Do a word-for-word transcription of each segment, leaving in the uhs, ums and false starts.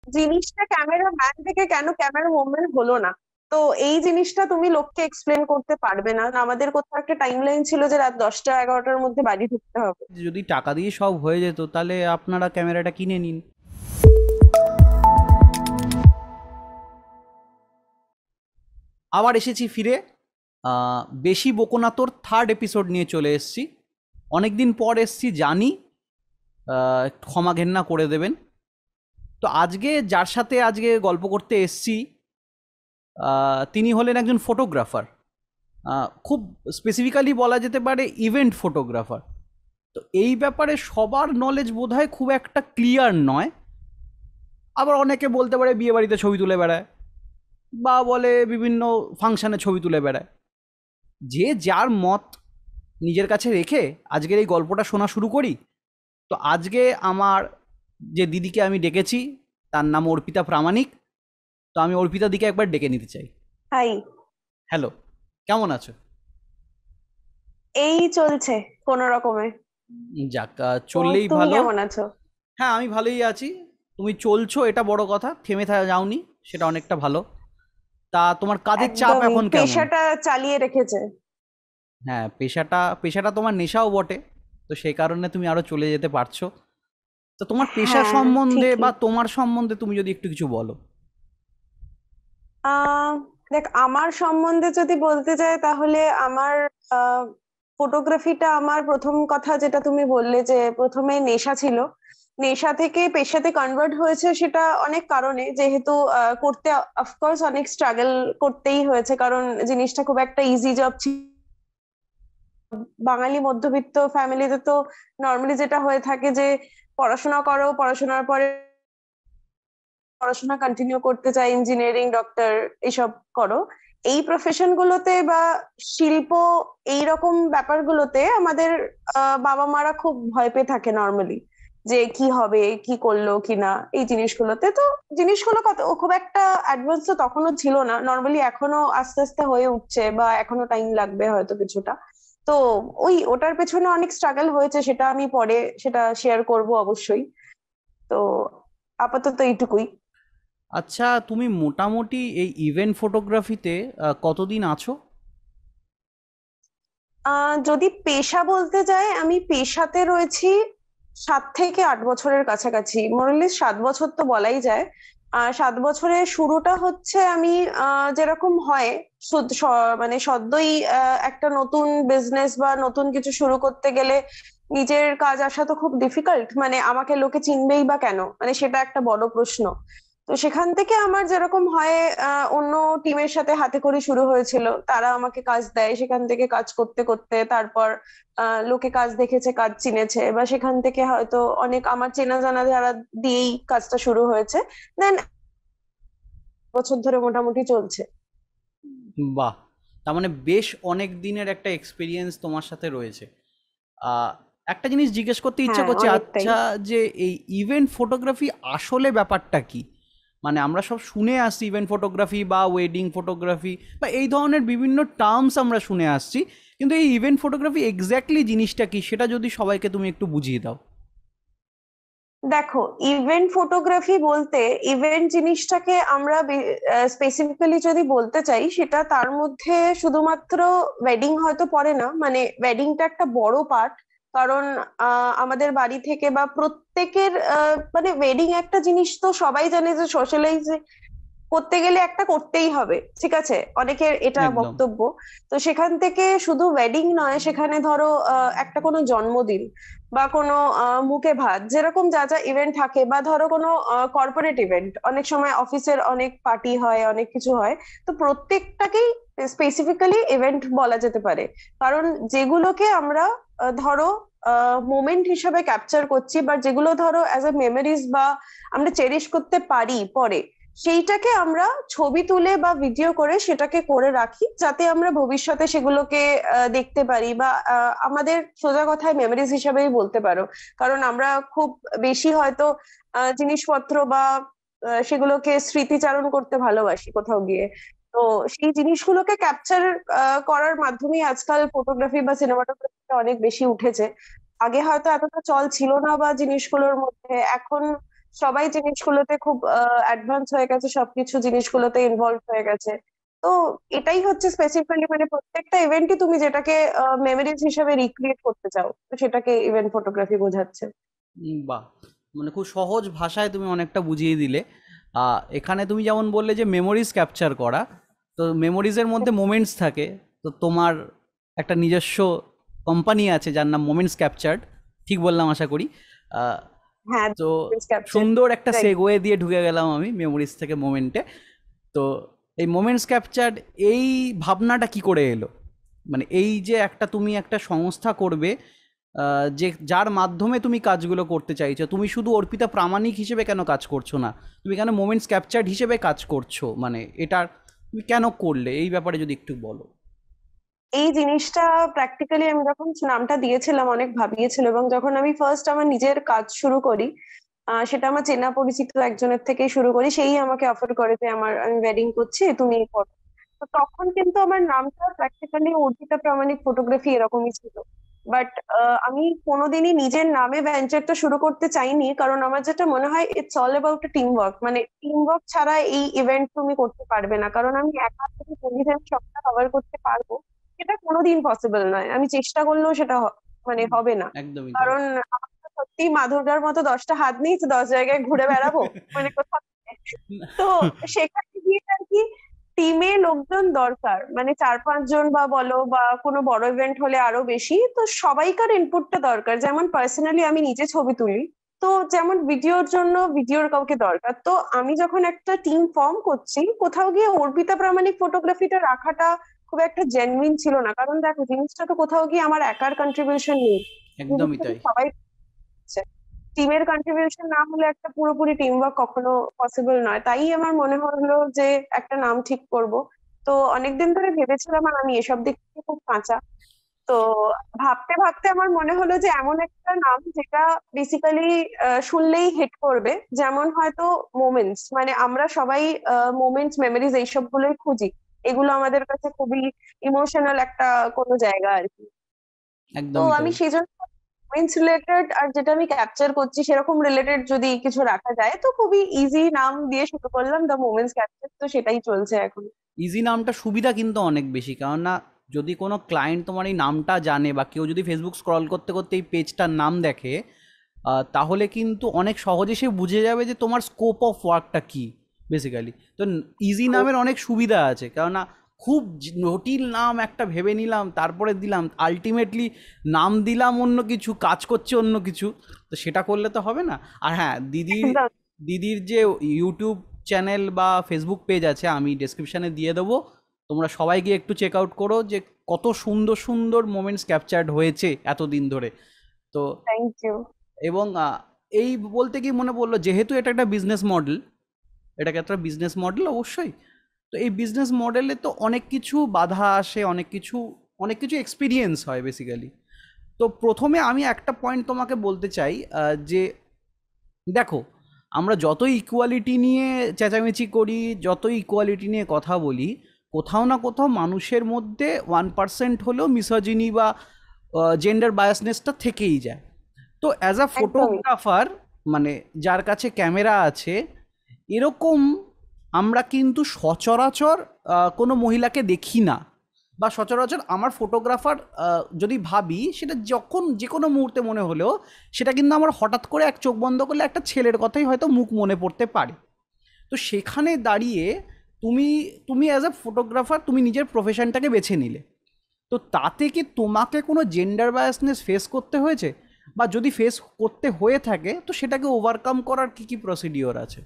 জিনিসটা camera man থেকে কেন ক্যামেরা ওম্যান হলো না? তো এই জিনিসটা তুমি লোককে এক্সপ্লেন করতে পারবে না। আমাদের কোথাও একটা টাইম লাইন ছিল যে রাত দশটা এগারোটার মধ্যে বাড়ি ঢুকতে হবে। যদি টাকা দিয়ে সব হয়ে যেত তাহলে আপনারা ক্যামেরাটা কিনে নিন। আবার এসেছি ফিরে। আহ, বেশি বকো না তোর থার্ড এপিসোড নিয়ে চলে এসেছি। অনেক দিন পর এসেছি জানি, আহ, ক্ষমা ঘেন্না করে দেবেন। তো আজকে যার সাথে আজকে গল্প করতে এসেছি, আহ, তিনি হলেন একজন ফটোগ্রাফার। খুব স্পেসিফিক্যালি বলা যেতে পারে ইভেন্ট ফটোগ্রাফার। তো এই ব্যাপারে সবার নলেজ বোধহয় খুব একটা ক্লিয়ার নয়। আবার অনেকে বলতে পারে বিয়ে বাড়িতে ছবি তুলে বেড়ায়, বা বলে বিভিন্ন ফাংশনে ছবি তুলে বেড়ায়। যে যার মত নিজের কাছে রেখে আজকের এই গল্পটা শোনা শুরু করি। তো আজকে আমার যে দিদিকে আমি ডেকেছি, তার নাম অর্পিতা প্রামাণিক। তো আমি অর্পিতা দিকে একবার ডেকে নিতে চাই। হাই। হ্যালো, কেমন আছো? এই চলছে কোনো রকমে। যাক, আহ, তো চললেই তুমি ভালো। কেমন আছো? হ্যাঁ, আমি ভালোই আছি। তুমি চলছো এটা বড় কথা, থেমে থাকা যাওনি, সেটা অনেকটা ভালো। তা তোমার কাজের চাপ একদমই, এখন কেমন? পেশাটা চালিয়ে রেখেছে। হ্যাঁ, পেশাটা পেশাটা তোমার নেশাও বটে। তো সেই কারণে তুমি আরো চলে যেতে পারছো। তো তোমার পেশা হ্যাঁ, সম্বন্ধে ঠিকই। বা তোমার সম্বন্ধে তুমি যদি একটু কিছু বলো। আহ দেখ, আমার সম্বন্ধে যদি বলতে যাই তাহলে আমার ফটোগ্রাফিটা, আমার প্রথম কথা যেটা তুমি বললে যে প্রথমে নেশা ছিল, নেশা থেকে পেশাতে কনভার্ট হয়েছে, সেটা অনেক কারণে। যেহেতু আহ, করতে অফকোর্স অনেক স্ট্রাগল করতেই হয়েছে, কারণ জিনিসটা খুব একটা ইজি জব ছিল। বাঙালি মধ্যবিত্ত ফ্যামিলিতে তো নর্মালি যেটা হয়ে থাকে যে পড়াশোনা করো, পড়াশোনার পরে পড়াশোনা কন্টিনিউ করতে চাই, ইঞ্জিনিয়ারিং, ডক্টর, এইসব করো। এই প্রফেশন গুলোতে বা শিল্প, এই রকম ব্যাপারগুলোতে আমাদের আহ, বাবা মারা খুব ভয় পেয়ে থাকে নর্মালি, যে কি হবে, কি করলো কি না এই জিনিসগুলোতে। তো জিনিসগুলো কত খুব একটা অ্যাডভান্স তো তখনও ছিল না, নর্মালি এখনো আস্তে আস্তে হয়ে উঠছে, বা এখনো টাইম লাগবে হয়তো কিছুটা। তো ওই ওটার পেছনে অনেক স্ট্রাগল হয়েছে, সেটা আমি পরে সেটা শেয়ার করব অবশ্যই। তো আপাতত এইটুকুই। আচ্ছা, তুমি মোটামুটি এই ইভেন্ট ফটোগ্রাফিতে কতদিন আছো? আহ যদি পেশা বলতে যাই, আমি পেশাতে রয়েছি সাত থেকে আট বছরের কাছাকাছি, মোরলেস সাত বছর তো বলাই যায়। আহ সাত বছরের শুরুটা হচ্ছে আমি আহ যেরকম হয়, সুদ- স- মানে সদ্যই আহ, একটা নতুন বিজনেস বা নতুন কিছু শুরু করতে গেলে নিজের কাজ আসা তো খুব ডিফিকাল্ট, মানে আমাকে লোকে চিনবেই বা কেন, মানে সেটা একটা বড় প্রশ্ন। তো সেখান থেকে আমার যেরকম হয়, আহ, অন্য টিমের সাথে হাতে খড়ি শুরু হয়েছিল, তারা আমাকে কাজ দেয়, সেখান থেকে কাজ করতে করতে তারপর আহ, লোকে কাজ দেখেছে, কাজ চিনেছে, বা সেখান থেকে হয়তো অনেক আমার চেনা জানা যারা দিয়েই কাজটা শুরু হয়েছে। দেন বছর ধরে মোটামুটি চলছে। বাহ! তার মানে বেশ অনেক দিনের একটা এক্সপেরিয়েন্স তোমার সাথে রয়েছে। আহ, একটা জিনিস জিজ্ঞেস করতে ইচ্ছা হ্যাঁ, করছে, অনেকটাই। আচ্ছা, যে এই ইভেন্ট ফটোগ্রাফি আসলে ব্যাপারটা কি? মানে আমরা সব শুনে আসছি ইভেন্ট ফটোগ্রাফি বা ওয়েডিং ফটোগ্রাফি বা এই ধরনের বিভিন্ন টার্মস আমরা শুনে আসছি, কিন্তু এই ইভেন্ট ফটোগ্রাফি এক্স্যাক্টলি জিনিসটা কি সেটা যদি সবাইকে তুমি একটু বুঝিয়ে দাও। দেখো, ইভেন্ট ফটোগ্রাফি বলতে, ইভেন্ট জিনিসটাকে আমরা স্পেসিফিক্যালি যদি বলতে চাই, সেটা তার মধ্যে শুধুমাত্র ওয়েডিং হয়তো পড়ে না, মানে ওয়েডিংটা একটা বড় পার্ট। কারণ আহ, আমাদের বাড়ি থেকে বা প্রত্যেকের আহ, মানে ওয়েডিং একটা জিনিস তো সবাই জানে যে সোশ্যালাইজ করতে গেলে একটা করতেই হবে, ঠিক আছে, অনেকের এটা একদম। বক্তব্য। তো সেখান থেকে শুধু ওয়েডিং নয়, সেখানে ধরো আহ, একটা কোনো জন্মদিন বা কোনো আহ, মুখে ভাত, যেরকম যা যা ইভেন্ট থাকে, বা ধরো কোনো কর্পোরেট ইভেন্ট, অনেক সময় অফিসের অনেক পার্টি হয়, অনেক কিছু হয়। তো প্রত্যেকটাকেই স্পেসিফিক্যালি ইভেন্ট বলা যেতে পারে। কারণ যেগুলোকে আমরা আহ, ধরো মোমেন্ট হিসেবে ক্যাপচার করছি, বা যেগুলো ধরো অ্যাজ এ মেমোরিজ বা আমরা চেরিশ করতে পারি পরে, সেইটাকে আমরা ছবি তুলে বা ভিডিও করে সেটাকে করে রাখি, যাতে আমরা ভবিষ্যতে সেগুলোকে আহ, দেখতে পারি, বা আহ, আমাদের সোজা কথায় মেমোরিজ হিসাবেই বলতে পারো। কারণ আমরা খুব বেশি হয়তো আহ, জিনিসপত্র বা আহ, সেগুলোকে স্মৃতিচারণ করতে ভালোবাসি কোথাও গিয়ে। তো সেই জিনিসগুলোকে ক্যাপচার করার মাধ্যমেই আজকাল ফটোগ্রাফি বা সিনেমাটোগ্রাফি অনেক বেশি উঠেছে। আগে হয়তো এতটা চল ছিল না বা জিনিসগুলোর মধ্যে, এখন সবাই জিনিসগুলোতে খুব অ্যাডভান্স হয়ে গেছে, সবকিছু জিনিসগুলোতে ইনভলভ হয়ে গেছে। তো এটাই হচ্ছে স্পেসিফিক্যালি, মানে প্রত্যেকটা ইভেন্টই তুমি যেটাকে মেমোরিজ হিসেবে রিক্রিয়েট করতে চাও, তো সেটাকে ইভেন্ট ফটোগ্রাফি বোঝাচ্ছে। উম, বাহ, মানে খুব সহজ ভাষায় তুমি অনেকটা বুঝিয়ে দিলে। আহ, এখানে তুমি যেমন বললে যে মেমোরিজ ক্যাপচার করা, তো মেমোরিজের মধ্যে মোমেন্টস থাকে। তো তোমার একটা নিজস্ব কোম্পানি আছে যার নাম মোমেন্টস ক্যাপচার্ড, ঠিক বললাম আশা করি। আহ, হ্যাঁ, তো ক্যাপচার। সুন্দর একটা সেগওয়ে দিয়ে ঢুকে গেলাম আমি মেমোরিজ থেকে মোমেন্টে। তো এই মোমেন্টস ক্যাপচার্ড, এই ভাবনাটা কি করে এলো? মানে এই যে একটা তুমি একটা সংস্থা করবে, আহ, যে যার মাধ্যমে তুমি কাজগুলো করতে চাইছো, তুমি শুধু অর্পিতা প্রামাণিক হিসেবে কেন কাজ করছো না, তুমি কেন মোমেন্টস ক্যাপচার্ড হিসেবে কাজ করছো, মানে এটা তুমি কেন করলে, এই ব্যাপারে যদি একটু বলো। এই জিনিসটা প্র্যাকটিক্যালি আমি যখন নামটা দিয়েছিলাম অনেক ভাবিয়েছিল, এবং যখন আমি ফার্স্ট আমার নিজের কাজ শুরু করি, আহ, সেটা আমার চেনা পরিচিত একজনের থেকেই শুরু করি। সেই আমাকে অফার করে যে আমার আমি ওয়েডিং করছি, তুমি করো। তো তখন কিন্তু আমার নামটা প্র্যাকটিক্যালি অর্পিতা প্রামাণিক ফটোগ্রাফি এরকমই ছিল। বাট আমি কোনোদিনই নিজের নামে ভেঞ্চারটা শুরু করতে চাইনি, কারণ আমার যেটা মনে হয় it's all about team work. মানে টিম ওয়ার্ক ছাড়া এই ইভেন্ট তুমি করতে পারবে না, কারণ আমি একা থেকে পরিধান সবটা কভার করতে পারবো সেটা কোনোদিন পসিবল নয়, আমি চেষ্টা করলেও সেটা হ- মানে হুম, হবে না। একদমই তাই। কারণ আমার তো সত্যি মা দুর্গার মতো দশটা হাত নেই যে দশ জায়গায় ঘুরে বেড়াবো, মানে কোথাও। তো সেখানে গিয়ে আর কি টিমে লোকজন দরকার, মানে চার পাঁচ জন বা বলো, বা কোনো বড় ইভেন্ট হলে আরো বেশি। তো সবাইকার ইনপুটটা দরকার। যেমন পার্সোনালি আমি নিজে ছবি তুলি, তো যেমন ভিডিওর জন্য ভিডিওর কাউকে দরকার। তো আমি যখন একটা টিম ফর্ম করছি, কোথাও গিয়ে অর্পিতা প্রামাণিক ফটোগ্রাফিটা রাখাটা খুব একটা জেনুইন ছিল না। কারণ দেখো, জিনিসটা তো কোথাও গিয়ে আমার একার কন্ট্রিবিউশন নেই, একদমই জিনিসটা তো তাই। সবাই করছে। টিমের কন্ট্রিবিউশন না হলে একটা পুরোপুরি টিম ওয়ার্ক কখনো পসিবল নয়। তাই আমার মনে হলো যে একটা নাম ঠিক করব। তো অনেকদিন ধরে ভেবেছিলাম, আর আমি এসব দিক থেকে খুব কাঁচা। তো ভাবতে ভাবতে আমার মনে হলো যে এমন একটা নাম যেটা বেসিক্যালি শুনলেই হিট করবে। যেমন হয়তো মোমেন্টস, মানে আমরা সবাই মোমেন্টস, মেমোরিজ এইসব গুলোই খুঁজি। এগুলো আমাদের কাছে খুবই ইমোশনাল একটা কোনো জায়গা আর কি। তো একদমই আমি তাই। সেই জন্য সায়েন্স রিলেটেড, আর যেটা আমি ক্যাপচার করছি সেরকম রিলেটেড যদি কিছু রাখা যায়, তো খুবই ইজি নাম দিয়ে শুরু করলাম, দ্য মোমেন্টস ক্যাপচার। তো সেটাই চলছে এখন। ইজি নামটা সুবিধা কিন্তু অনেক বেশি, কারণ না যদি কোনো ক্লায়েন্ট তোমার এই নামটা জানে, বা কেউ যদি ফেসবুক স্ক্রল করতে করতে এই পেজটার নাম দেখে, আহ, তাহলে কিন্তু অনেক সহজে সে বুঝে যাবে যে তোমার স্কোপ অফ ওয়ার্কটা কী বেসিক্যালি। তো ইজি নামের অনেক সুবিধা আছে, কেননা খুব জ- জটিল নাম একটা ভেবে নিলাম, তারপরে দিলাম, আলটিমেটলি নাম দিলাম অন্য কিছু, কাজ করছে অন্য কিছু। তো সেটা করলে তো হবে না। আর হ্যাঁ, দিদির একদম। দিদির যে ইউটিউব চ্যানেল বা ফেসবুক পেজ আছে, আমি ডেসক্রিপশানে দিয়ে দেবো, তোমরা সবাই গিয়ে একটু চেক আউট করো যে কত সুন্দর সুন্দর মোমেন্টস ক্যাপচার্ড হয়েছে এতদিন ধরে। তো থ্যাংক ইউ। এবং আহ, এই বলতে কি মনে পড়লো, যেহেতু এটা একটা বিজনেস মডেল, এটাকে একটা বিজনেস মডেল অবশ্যই। তো এই বিজনেস মডেলে তো অনেক কিছু বাধা আসে, অনেক কিছু অনেক কিছু এক্সপিরিয়েন্স হয় বেসিক্যালি। তো প্রথমে আমি একটা পয়েন্ট তোমাকে বলতে চাই, আহ, যে দেখো, আমরা যতই ইকুয়ালিটি নিয়ে চেঁচামেচি করি, যতই ইকুয়ালিটি নিয়ে কথা বলি, কোথাও না কোথাও মানুষের মধ্যে ওয়ান পার্সেন্ট হলেও মিসোজিনি বা জেন্ডার বায়াসনেসটা থেকেই যায়। তো অ্যাজ আ একদমই। ফটোগ্রাফার, মানে যার কাছে ক্যামেরা আছে, এরকম আমরা কিন্তু সচরাচর আহ, কোনো মহিলাকে দেখি না। বা সচরাচর আমার ফটোগ্রাফার যদি ভাবি, সেটা যখন যে কোনো মুহূর্তে মনে হলেও, সেটা কিন্তু আমার হঠাৎ করে এক চোখ বন্ধ করলে একটা ছেলের কথাই হয়তো মুখ মনে পড়তে পারে। তো সেখানে দাঁড়িয়ে তুমি তুমি অ্যাজ আ ফটোগ্রাফার তুমি নিজের প্রফেশনটাকে বেছে নিলে, তো তাতে কি তোমাকে কোনো জেন্ডার বায়াসনেস ফেস করতে হয়েছে? বা যদি ফেস করতে হয়ে থাকে, তো সেটাকে ওভারকাম করার কি কি প্রসিডিওর আছে?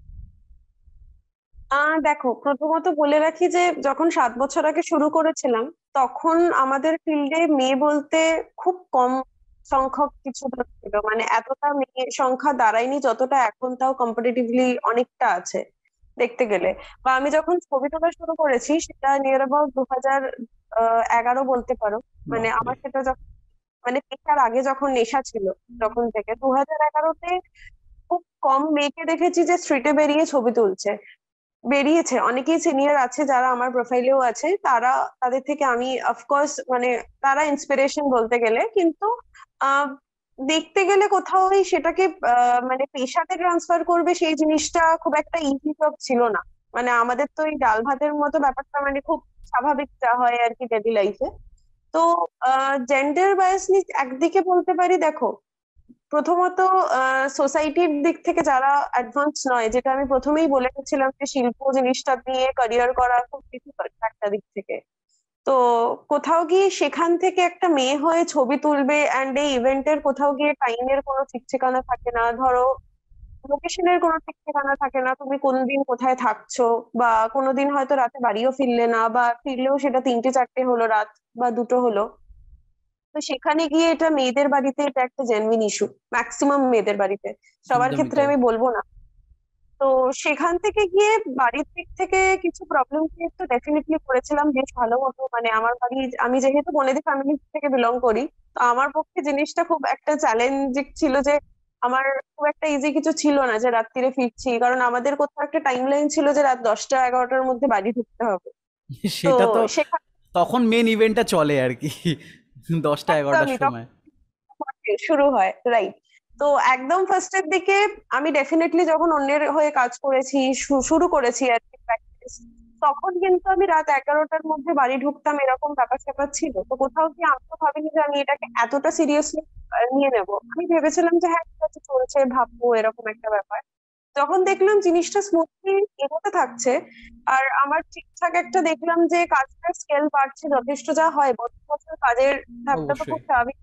আহ দেখো, প্রথমত বলে রাখি যে যখন সাত বছর আগে শুরু করেছিলাম, তখন আমাদের ফিল্ডে মেয়ে বলতে খুব কম সংখ্যক কিছু জন ছিল। মানে এতটা মেয়ে সংখ্যা দাঁড়ায়নি যতটা এখন, তাও কম্পারেটিভলি অনেকটা আছে দেখতে গেলে। বা আমি যখন ছবি তোলা শুরু করেছি, সেটা নিয়ার অ্যাবাউট দু হাজার আহ, এগারো বলতে পারো। মানে বাপরে। আমার সেটা যখন, মানে পেশার আগে যখন নেশা ছিল, তখন থেকে দু হাজার এগারোতে খুব কম মেয়েকে দেখেছি যে স্ট্রিটে বেরিয়ে ছবি তুলছে। বেরিয়েছে অনেকেই সিনিয়র আছে যারা আমার প্রোফাইলেও আছে, তারা, তাদের থেকে আমি অফকোর্স, মানে তারা ইন্সপিরেশন বলতে গেলে। কিন্তু দেখতে গেলে কোথাও ওই সেটাকে আহ, মানে পেশাতে ট্রান্সফার করবে সেই জিনিসটা খুব একটা ইজি জব ছিল না। মানে আমাদের তো এই ডাল ভাতের মতো ব্যাপারটা মানে খুব স্বাভাবিক যা হয় আর কি ডেইলি লাইফে। তো জেন্ডার বায়াসনেস একদিকে বলতে পারি, দেখো প্রথমত সোসাইটির দিক থেকে যারা অ্যাডভান্স নয়, যেটা আমি প্রথমেই বলে গেছিলাম যে শিল্প জিনিসটা নিয়ে ক্যারিয়ার করা খুব ডিফিকাল্ট একটা দিক থেকে। তো কোথাও গিয়ে সেখান থেকে একটা মেয়ে হয়ে ছবি তুলবে, অ্যান্ড এই ইভেন্টের কোথাও গিয়ে টাইমের কোনো ঠিক ঠিকানা থাকে না, ধরো লোকেশনের কোনো ঠিক ঠিকানা থাকে না, তুমি কোন দিন কোথায় থাকছো, বা কোনোদিন হয়তো রাতে বাড়িও ফিরলে না, বা ফিরলেও সেটা তিনটে চারটে হলো রাত, বা দুটো হলো। তো সেখানে গিয়ে এটা মেয়েদের বাড়িতে এটা একটা জেনুইন ইস্যু, ম্যাক্সিমাম মেয়েদের বাড়িতে, সবার একদমই ক্ষেত্রে তাই। আমি বলবো না। তো সেখান থেকে গিয়ে বাড়ির দিক থেকে কিছু প্রবলেম ক্রিয়েট তো ডেফিনেটলি করেছিলাম বেশ ভালো মতো। মানে আমার বাড়ি, আমি যেহেতু বনেদি ফ্যামিলি থেকে বিলং করি, তো আমার পক্ষে জিনিসটা খুব একটা চ্যালেঞ্জিং ছিল যে আমার খুব একটা ইজি কিছু ছিল না যে রাত্রিরে ফিরছি, কারণ আমাদের কোথাও একটা টাইম লাইন ছিল যে রাত দশটা এগারোটার মধ্যে বাড়ি ঢুকতে হবে। তো সেটা তো সেখানে তখন মেন ইভেন্টটা চলে আর কি, দশটা এগারোটার একদমই সময়। থেকে শুরু হয়, রাইট। তো একদম ফার্স্টের দিকে আমি ডেফিনেটলি যখন অন্যের হয়ে কাজ করেছি, শু- শুরু করেছি আর কি প্র্যাকটিস, তখন কিন্তু আমি রাত এগারোটার মধ্যে বাড়ি ঢুকতাম, এরকম ব্যাপার স্যাপার ছিল। তো কোথাও কি আমি তো ভাবিনি যে আমি এটাকে এতটা সিরিয়াসলি নিয়ে নেব। আমি ভেবেছিলাম যে হ্যাঁ ঠিক আছে, চলছে, ভাববো, এরকম একটা ব্যাপার। যখন দেখলাম জিনিসটা স্মুথলি এগোতে থাকছে, আর আমার ঠিকঠাক একটা দেখলাম যে কাজটার স্কেল বাড়ছে যথেষ্ট, যা হয় বছর বছর কাজের ধাপটা তো অবশ্যই। খুব স্বাভাবিক,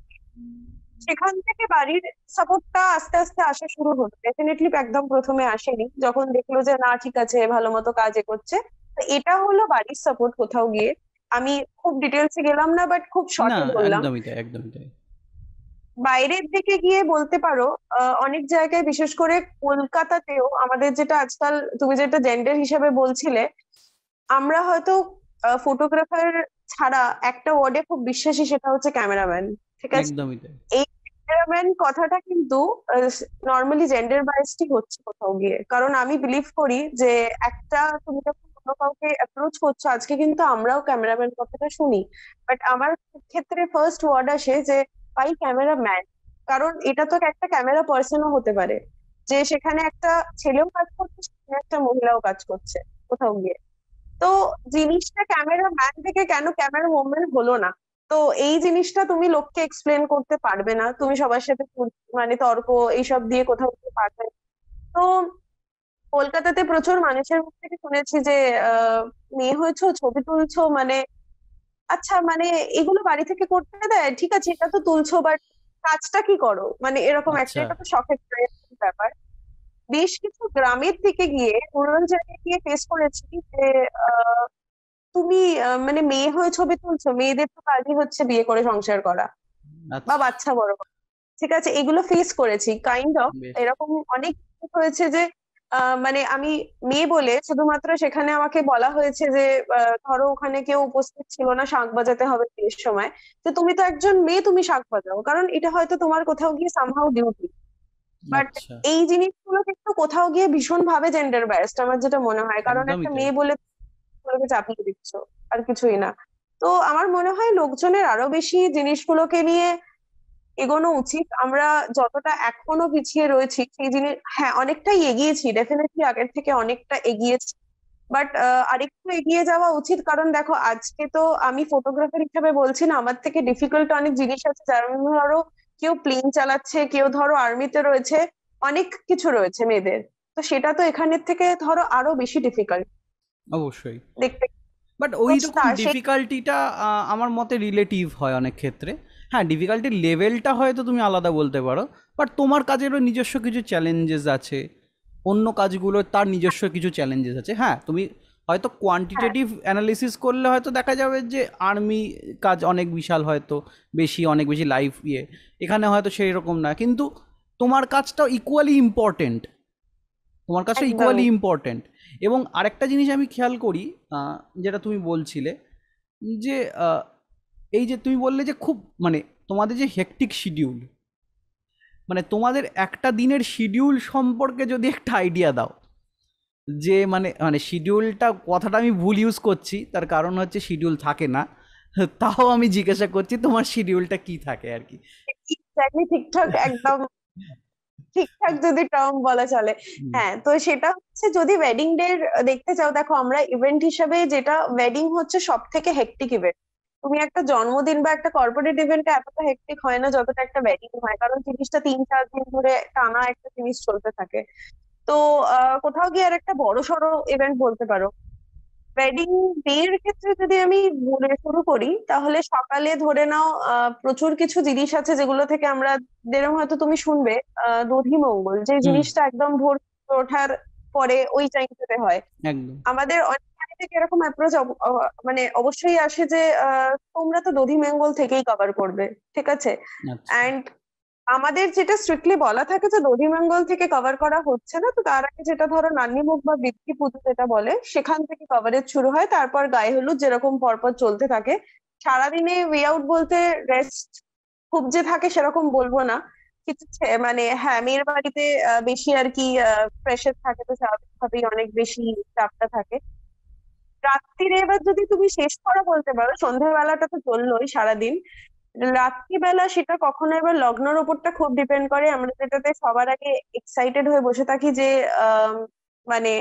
সেখান থেকে বাড়ির সাপোর্টটা আস্তে আস্তে আসা শুরু হলো। ডেফিনেটলি একদম প্রথমে আসেনি, যখন দেখলো যে না ঠিক আছে ভালো মতো কাজ করছে। তো এটা হলো বাড়ির সাপোর্ট কোথাও গিয়ে। আমি খুব ডিটেলসে গেলাম না, বাট খুব না, শর্টে বললাম। একদমই তাই, একদমই তাই। বাইরের দিকে গিয়ে বলতে পারো আহ, অনেক জায়গায়, বিশেষ করে কলকাতাতেও আমাদের যেটা আজকাল তুমি যেটা জেন্ডার হিসেবে বলছিলে, আমরা হয়তো ফটোগ্রাফার ছাড়া একটা ওয়ার্ডে খুব বিশ্বাসী, সেটা হচ্ছে ক্যামেরাম্যান। ঠিক আছে, একদমই তাই। এই ক্যামেরাম্যান কথাটা কিন্তু নর্মালি জেন্ডার বায়াসড হচ্ছে কোথাও গিয়ে। কারণ আমি বিলিভ করি যে একটা তুমি যখন অন্য কাউকে অ্যাপ্রোচ করছো, আজকে কিন্তু আমরাও ক্যামেরাম্যান কথাটা শুনি, বাট আমার ক্ষেত্রে ফার্স্ট ওয়ার্ড আসে যে ভাই ক্যামেরাম্যান। কারণ এটা তো একটা ক্যামেরা পার্সনও হতে পারে, যে সেখানে একটা ছেলেও কাজ করছে, সেখানে একটা মহিলাও কাজ করছে কোথাও গিয়ে। তো জিনিসটা ক্যামেরা ম্যান থেকে কেন ক্যামেরা ওম্যান হলো না? তো এই জিনিসটা তুমি লোককে এক্সপ্লেন করতে পারবে না, তুমি সবার সাথে তুল- মানে তর্ক এইসব দিয়ে কোথাও যেতে পারবে না। তো কলকাতাতে প্রচুর মানুষের মুখ থেকে শুনেছি যে আহ মেয়ে হয়েছো ছবি তুলছো, মানে আচ্ছা মানে এগুলো বাড়ি থেকে করতে দেয়, ঠিক আছে এটা তো তুলছো, বাট কাজটা কি করো, মানে এরকম একটা, আচ্ছা। এটা তো শখের ব্যাপার। বেশ কিছু গ্রামের দিকে গিয়ে, রুরাল জায়গায় গিয়ে ফেস করেছি যে তুমি আহ, মানে মেয়ে হয়ে ছবি তুলছো, মেয়েদের তো কাজই হচ্ছে বিয়ে করে সংসার করা বা আচ্ছা। বাচ্চা বড় করা। ঠিক আছে, এগুলো ফেস করেছি কাইন্ড অফ। বেশ। এরকম অনেক কিছু হয়েছে যে আহ, মানে আমি মেয়ে বলে শুধুমাত্র সেখানে আমাকে বলা হয়েছে যে আহ, ধরো ওখানে কেউ উপস্থিত ছিল না, শাঁখ বাজাতে হবে বিয়ের সময়, যে তুমি তো একজন মেয়ে, তুমি শাঁখ বাজাও, কারণ এটা হয়তো তোমার কোথাও গিয়ে সামহাউ ডিউটি। বাট আচ্ছা। এই জিনিসগুলো কিন্তু কোথাও গিয়ে ভীষণ ভাবে জেন্ডার বায়াসড আমার যেটা মনে হয়, কারণ একদমই একটা তাই। মেয়ে বলে তোমাকে চাপিয়ে দিচ্ছ, আর কিছুই না। তো আমার মনে হয় লোকজনের আরো বেশি জিনিসগুলোকে নিয়ে এগোনো উচিত। আমরা যতটা এখনো পিছিয়ে রয়েছি সেই জিনিস, হ্যাঁ অনেকটাই এগিয়েছি, ডেফিনেটলি আগের থেকে অনেকটা এগিয়েছি, বাট আরেকটু এগিয়ে যাওয়া উচিত। কারণ দেখো আজকে তো আমি ফটোগ্রাফার হিসেবে বলছি না, আমার থেকে ডিফিকাল্ট অনেক জিনিস আছে, যার মধ্যে ধরো কেউ প্লেন চালাচ্ছে, কেউ ধরো আর্মিতে রয়েছে, অনেক কিছু রয়েছে মেয়েদের। তো সেটা তো এখানের থেকে ধরো আরো বেশি ডিফিকাল্ট অবশ্যই। দেখতে। বাট তো ওই রকম তা- সে ডিফিকাল্টিটা আমার মতে রিলেটিভ হয় অনেক ক্ষেত্রে। হ্যাঁ, ডিফিকাল্টির লেভেলটা হয়তো তুমি আলাদা বলতে পারো, বাট তোমার কাজেরও নিজস্ব কিছু চ্যালেঞ্জেস আছে, অন্য কাজগুলোর তার নিজস্ব কিছু চ্যালেঞ্জেস আছে। হ্যাঁ, তুমি হয়তো হ্যাঁ কোয়ান্টিটেটিভ অ্যানালিসিস করলে হয়তো দেখা যাবে যে আর্মি কাজ অনেক বিশাল, হয়তো বেশি, অনেক বেশি লাইফ ইয়ে, এখানে হয়তো সেই রকম না, কিন্তু তোমার কাজটাও ইকুয়ালি ইম্পর্টেন্ট, তোমার কাছে ইকুয়ালি একদমই। ইম্পর্ট্যান্ট। এবং আরেকটা জিনিস আমি খেয়াল করি, আহ, যেটা তুমি বলছিলে যে আহ, এই যে তুমি বললে যে খুব মানে তোমাদের যে হেকটিক শিডিউল, মানে তোমাদের একটা দিনের শিডিউল সম্পর্কে যদি একটা আইডিয়া দাও, যে মানে মানে শিডিউলটা কথাটা আমি ভুল ইউজ করছি, তার কারণ হচ্ছে শিডিউল থাকে না, তাও আমি জিজ্ঞাসা করছি তোমার শিডিউলটা কি থাকে আর কি। এক্স্যাক্টলি ঠিকঠাক একদম ঠিকঠাক যদি টার্ম বলা চলে। হুম, হ্যাঁ, তো সেটা হচ্ছে যদি ওয়েডিং ডে দেখতে চাও, দেখো আমরা ইভেন্ট হিসাবে যেটা, ওয়েডিং হচ্ছে সব থেকে হেক্টিক ইভেন্ট। তুমি একটা জন্মদিন বা একটা কর্পোরেট ইভেন্টে এতটা হেক্টিক হয় না যতটা একটা ওয়েডিং হয়, কারণ জিনিসটা তিন চার দিন ধরে টানা একটা জিনিস চলতে থাকে। তো আহ কোথাও গিয়ে আর একটা বড় সড়ো ইভেন্ট বলতে পারো। ওয়েডিং বিয়ের ক্ষেত্রে যদি আমি বলে শুরু করি, তাহলে সকালে ধরে নাও আহ প্রচুর কিছু জিনিস আছে যেগুলো থেকে আমরা, যেরকম হয়তো তুমি শুনবে আহ দধি মঙ্গল, যে হুম, জিনিসটা একদম ভোর ওঠার পরে ওই টাইমটাতে হয়। একদম। আমাদের অনেক বাড়ি থেকে এরকম অ্যাপ্রোচ মানে অবশ্যই আসে যে আহ তোমরা তো দধি মঙ্গল থেকেই কভার করবে, ঠিক আছে। আচ্ছা। অ্যান্ড আমাদের যেটা স্ট্রিক্টলি বলা থাকে যে দধিমঙ্গল থেকে কভার করা হচ্ছে না, তো তার আগে যেটা ধরো নান্নিমুখ বা বিথি পুজো যেটা বলে, সেখান থেকে কভারেজ শুরু হয়, তারপর গায়ে হলুদ যেরকম পরপর চলতে থাকে। সারাদিনে উই আউট বলতে রেস্ট খুব যে থাকে সেরকম বলবো না। কিছু ছে- মানে হ্যাঁ, মেয়ের বাড়িতে আহ, বেশি আর কি প্রেশার থাকে, তো স্বাভাবিকভাবেই অনেক বেশি চাপটা থাকে। রাত্রিরে এবার যদি তুমি শেষ করা বলতে পারো, সন্ধ্যাবেলাটা তো চললোই সারাদিন, রাত্রিবেলা সেটা কখনো এবার লগ্নর ওপরটা খুব ডিপেন্ড করে। আমরা যেটাতে সবার আগে এক্সাইটেড হয়ে বসে থাকি যে আহ মানে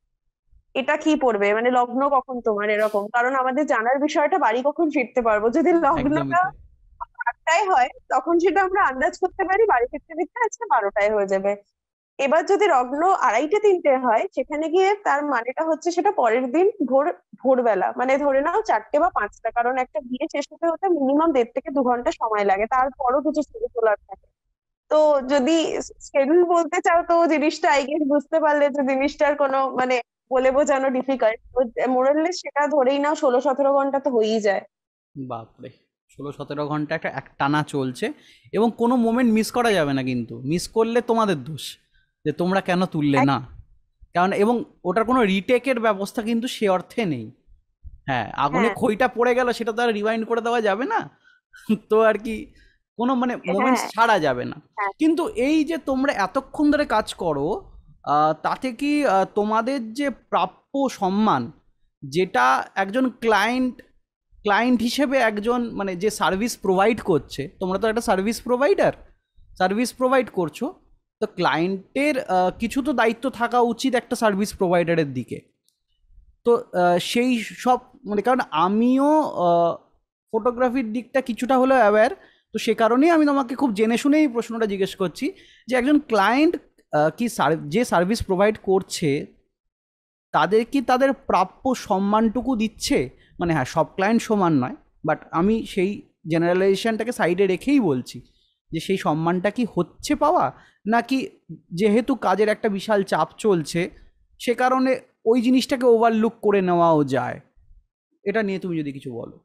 এটা কি পড়বে, মানে লগ্ন কখন তোমার, এরকম। কারণ আমাদের জানার বিষয়টা বাড়ি কখন ফিরতে পারবো, যদি একদমই লগ্নটা তাই। আটটায় হয় তখন সেটা আমরা আন্দাজ করতে পারি বাড়ি ফিরতে ফিরতে আজকে বারোটায় হয়ে যাবে। এবার যদি লগ্ন আড়াইটে তিনটে হয়, সেখানে গিয়ে তার মানেটা হচ্ছে সেটা পরের দিন ভোর ভোরবেলা, মানে ধরে নাও চারটে বা পাঁচটা, কারণ একটা বিয়ে শেষ হতে হতে মিনিমাম দেড় থেকে দু ঘন্টা সময় লাগে, তারপরও কিছু ছবি তোলার থাকে। তো যদি শিডিউল বলতে চাও, তো জিনিসটা আই গেস বুঝতে পারলে যে জিনিসটার কোনো মানে বলে বোঝানো ডিফিকাল্ট। তো মোরাললেস সেটা ধরেই নাও ষোলো সতেরো ঘন্টা তো হয়েই যায়। বাপরে! ষোলো সতেরো ঘন্টা একটা একটানা চলছে, এবং কোনো মোমেন্ট মিস করা যাবে না কিন্তু। মিস করলে তোমাদের দোষ, যে তোমরা কেন তুললে এক- না? কারণ এবং ওটার কোনো রিটেকের ব্যবস্থা কিন্তু সে অর্থে নেই। হ্যাঁ, আগুনে হ্যাঁ, খইটা পড়ে গেল, সেটা তো আর রিওয়াইন্ড করে দেওয়া যাবে না। তো আর কি কোনো মানে মোমেন্টস হ্যাঁ, ছাড়া যাবে না। হ্যাঁ। কিন্তু এই যে তোমরা এতক্ষণ ধরে কাজ করো, আহ, তাতে কি আহ, তোমাদের যে প্রাপ্য সম্মান, যেটা একজন ক্লায়েন্ট ক্লায়েন্ট হিসেবে একজন মানে যে সার্ভিস প্রোভাইড করছে, তোমরা তো একটা সার্ভিস প্রোভাইডার, সার্ভিস প্রোভাইড করছো, তো ক্লায়েন্টের কিছু তো দায়িত্ব থাকা উচিত একটা সার্ভিস প্রোভাইডারের দিকে। তো আহ, সেই সব মানে, কারণ আমিও ফটোগ্রাফির দিকটা কিছুটা হলেও অ্যাওয়্যার, তো সে কারণেই আমি তোমাকে খুব জেনে শুনেই এই প্রশ্নটা জিজ্ঞেস করছি, যে একজন ক্লায়েন্ট কি সার- যে সার্ভিস প্রোভাইড করছে, তাদের কি তাদের প্রাপ্য সম্মানটুকু দিচ্ছে? মানে হ্যাঁ, সব ক্লায়েন্ট সমান নয়, বাট আমি সেই জেনারেলাইজেশনটাকে সাইডে রেখেই বলছি, যে সেই সম্মানটা কি হচ্ছে পাওয়া, নাকি যেহেতু কাজের একটা বিশাল চাপ চলছে, সে কারণে ওই জিনিসটাকে ওভারলুক করে নেওয়াও যায়। এটা নিয়ে তুমি যদি কিছু বলো।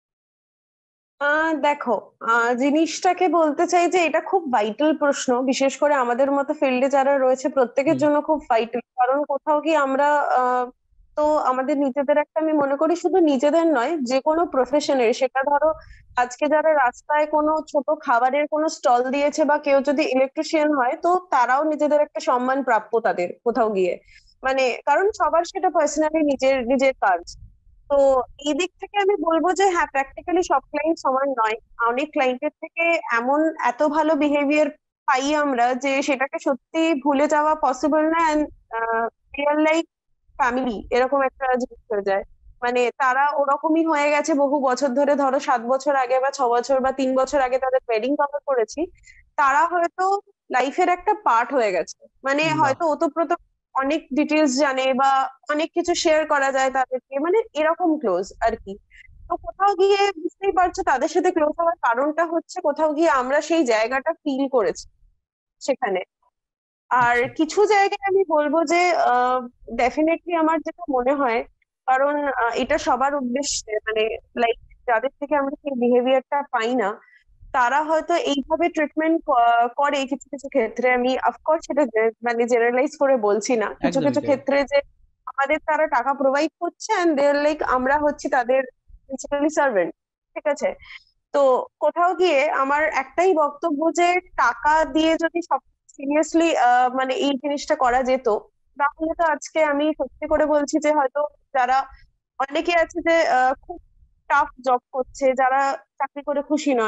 আহ দেখো, আহ জিনিসটাকে বলতে চাই যে এটা খুব ভাইটাল প্রশ্ন, বিশেষ করে আমাদের মতো ফিল্ডে যারা রয়েছে প্রত্যেকের হুম, জন্য খুব ভাইটাল। কারণ কোথাও কি আমরা আহ তো আমাদের নিজেদের একটা, আমি মনে করি শুধু নিজেদের নয়, যে কোনো প্রফেশনের, সেটা ধরো আজকে যারা রাস্তায় কোনো ছোট খাবারের কোনো স্টল দিয়েছে বা কেউ যদি ইলেকট্রিশিয়ান হয়, তো তারাও নিজেদের একটা সম্মান প্রাপ্য তাদের কোথাও গিয়ে। মানে কারণ সবার সেটা পার্সোনালি নিজের নিজের কাজ। তো এই দিক থেকে আমি বলবো যে হ্যাঁ, প্র্যাকটিক্যালি সব ক্লায়েন্ট সমান নয়। অনেক ক্লায়েন্টের থেকে এমন এত ভালো বিহেভিয়ার পাই আমরা যে সেটাকে সত্যি ভুলে যাওয়া পসিবল না। অ্যান্ড রিয়েল লাইফ ফ্যামিলি এরকম একটা জিনিস হয়ে যায়। মানে তারা ওরকমই হয়ে গেছে বহু বছর ধরে, ধরো সাত বছর আগে বা ছ বছর বা তিন বছর আগে তাদের ওয়েডিং কভার করেছি, তারা হয়তো লাইফের একটা পার্ট হয়ে গেছে। মানে বাহ! হয়তো ওতপ্রোত অনেক ডিটেলস জানে বা অনেক কিছু শেয়ার করা যায় তাদেরকে, মানে এরকম ক্লোজ আর কি। তো কোথাও গিয়ে বুঝতেই পারছো তাদের সাথে ক্লোজ হওয়ার কারণটা হচ্ছে কোথাও গিয়ে আমরা সেই জায়গাটা ফিল করেছি সেখানে। আর আচ্ছা। কিছু জায়গায় আমি বলবো যে ডেফিনেটলি আমার যেটা মনে হয়, কারণ আহ, এটা সবার উদ্দেশ্যে, মানে লাইক যাদের থেকে আমরা সেই বিহেভিয়ারটা পাই না, তারা হয়তো এইভাবে ট্রিটমেন্ট করে কিছু কিছু ক্ষেত্রে। আমি অফকোর্স সেটা যে- মানে জেনারেলাইজ করে বলছি না, কিছু একদমই কিছু তাই। ক্ষেত্রে যে আমাদের তারা টাকা প্রোভাইড করছে এন্ড দেয়ার লাইক আমরা হচ্ছি তাদের প্রিন্সিপালি সার্ভেন্ট, ঠিক আছে। তো কোথাও গিয়ে আমার একটাই বক্তব্য যে টাকা দিয়ে যদি সব সিরিয়াসলি মানে এই জিনিসটা করা যেত, তাহলে তো আজকে আমি সত্যি করে বলছি যে হয়তো যারা, অনেকে আছে যে আহ, খুব টাফ জব করছে, যারা চাকরি করে খুশি নয়,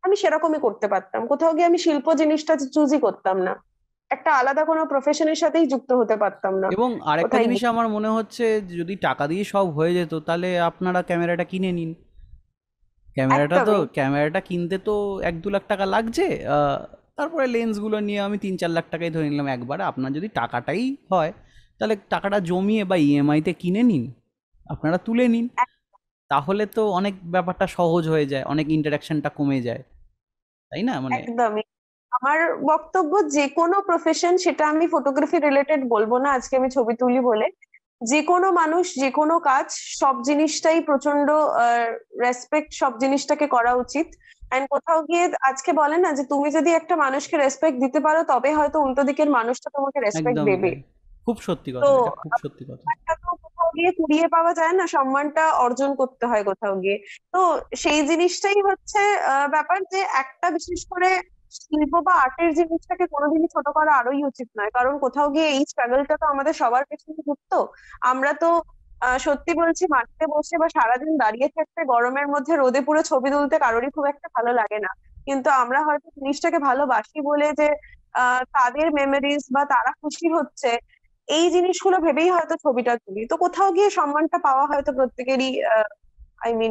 আমি সেরকমই করতে পারতাম, কোথাও গিয়ে আমি শিল্প জিনিসটা চুজই করতাম না, একটা আলাদা কোনো প্রফেশনের সাথেই যুক্ত হতে পারতাম না এবং আরেকটা কোথায় জিনিস গিয়ে। আমার মনে হচ্ছে যে যদি টাকা দিয়ে সব হয়ে যেত তাহলে আপনারা ক্যামেরাটা কিনে নিন। ক্যামেরাটা তো একদমই। ক্যামেরাটা কিনতে তো এক দু লাখ টাকা লাগছে, আহ, তারপরে লেন্সগুলো নিয়ে আমি তিন চার লাখ টাকাই ধরে নিলাম একবারে। আপনার যদি টাকাটাই হয় তাহলে টাকাটা জমিয়ে বা ইএমআইতে কিনে নিন, আপনারা তুলে নিন, তাহলে তো অনেক ব্যাপারটা সহজ হয়ে যায়, অনেক ইন্টারাকশনটা কমে যায়, তাই না? মানে একদমই। আমার বক্তব্য, যে কোনো প্রফেশন, সেটা আমি ফটোগ্রাফি রিলেটেড বলবো না, আজকে আমি ছবি তুলি বলে, যে কোনো মানুষ যে কোনো কাজ, সব জিনিসটাই প্রচন্ড রেসপেক্ট, সব জিনিসটাকে করা উচিত। এন্ড কোথাও গিয়ে আজকে বলে না যে তুমি যদি একটা মানুষকে রেসপেক্ট দিতে পারো তবে হয়তো উল্টো দিকের মানুষটা তোমাকে রেসপেক্ট একদমই দেবে। তাই। খুব সত্যি তো কথা, এটা খুব সত্যি কথা। সম্মানটা তো কোথাও গিয়ে কুড়িয়ে পাওয়া যায় না, সম্মানটা অর্জন করতে হয় কোথাও গিয়ে। তো সেই জিনিসটাই হচ্ছে আহ, ব্যাপার, যে একটা বিশেষ করে শিল্প বা আর্টের জিনিসটাকে কোনোদিনই ছোট করা আরোই উচিত নয়, কারণ কোথাও গিয়ে এই স্ট্রাগলটা তো আমাদের সবার পেছনে যুক্ত। আমরা তো আহ, সত্যি বলছি, মাটিতে বসে বা সারাদিন দাঁড়িয়ে থাকতে গরমের মধ্যে রোদে পুরো ছবি তুলতে কারোরই খুব একটা ভালো লাগে না, কিন্তু আমরা হয়তো জিনিসটাকে ভালোবাসি বলে যে আহ তাদের মেমোরিজ বা তারা খুশি হচ্ছে, এই জিনিসগুলো ভেবেই হয়তো ছবিটা তুলি। তো কোথাও গিয়ে সম্মানটা পাওয়া হয়তো প্রত্যেকেরই, আই মিন।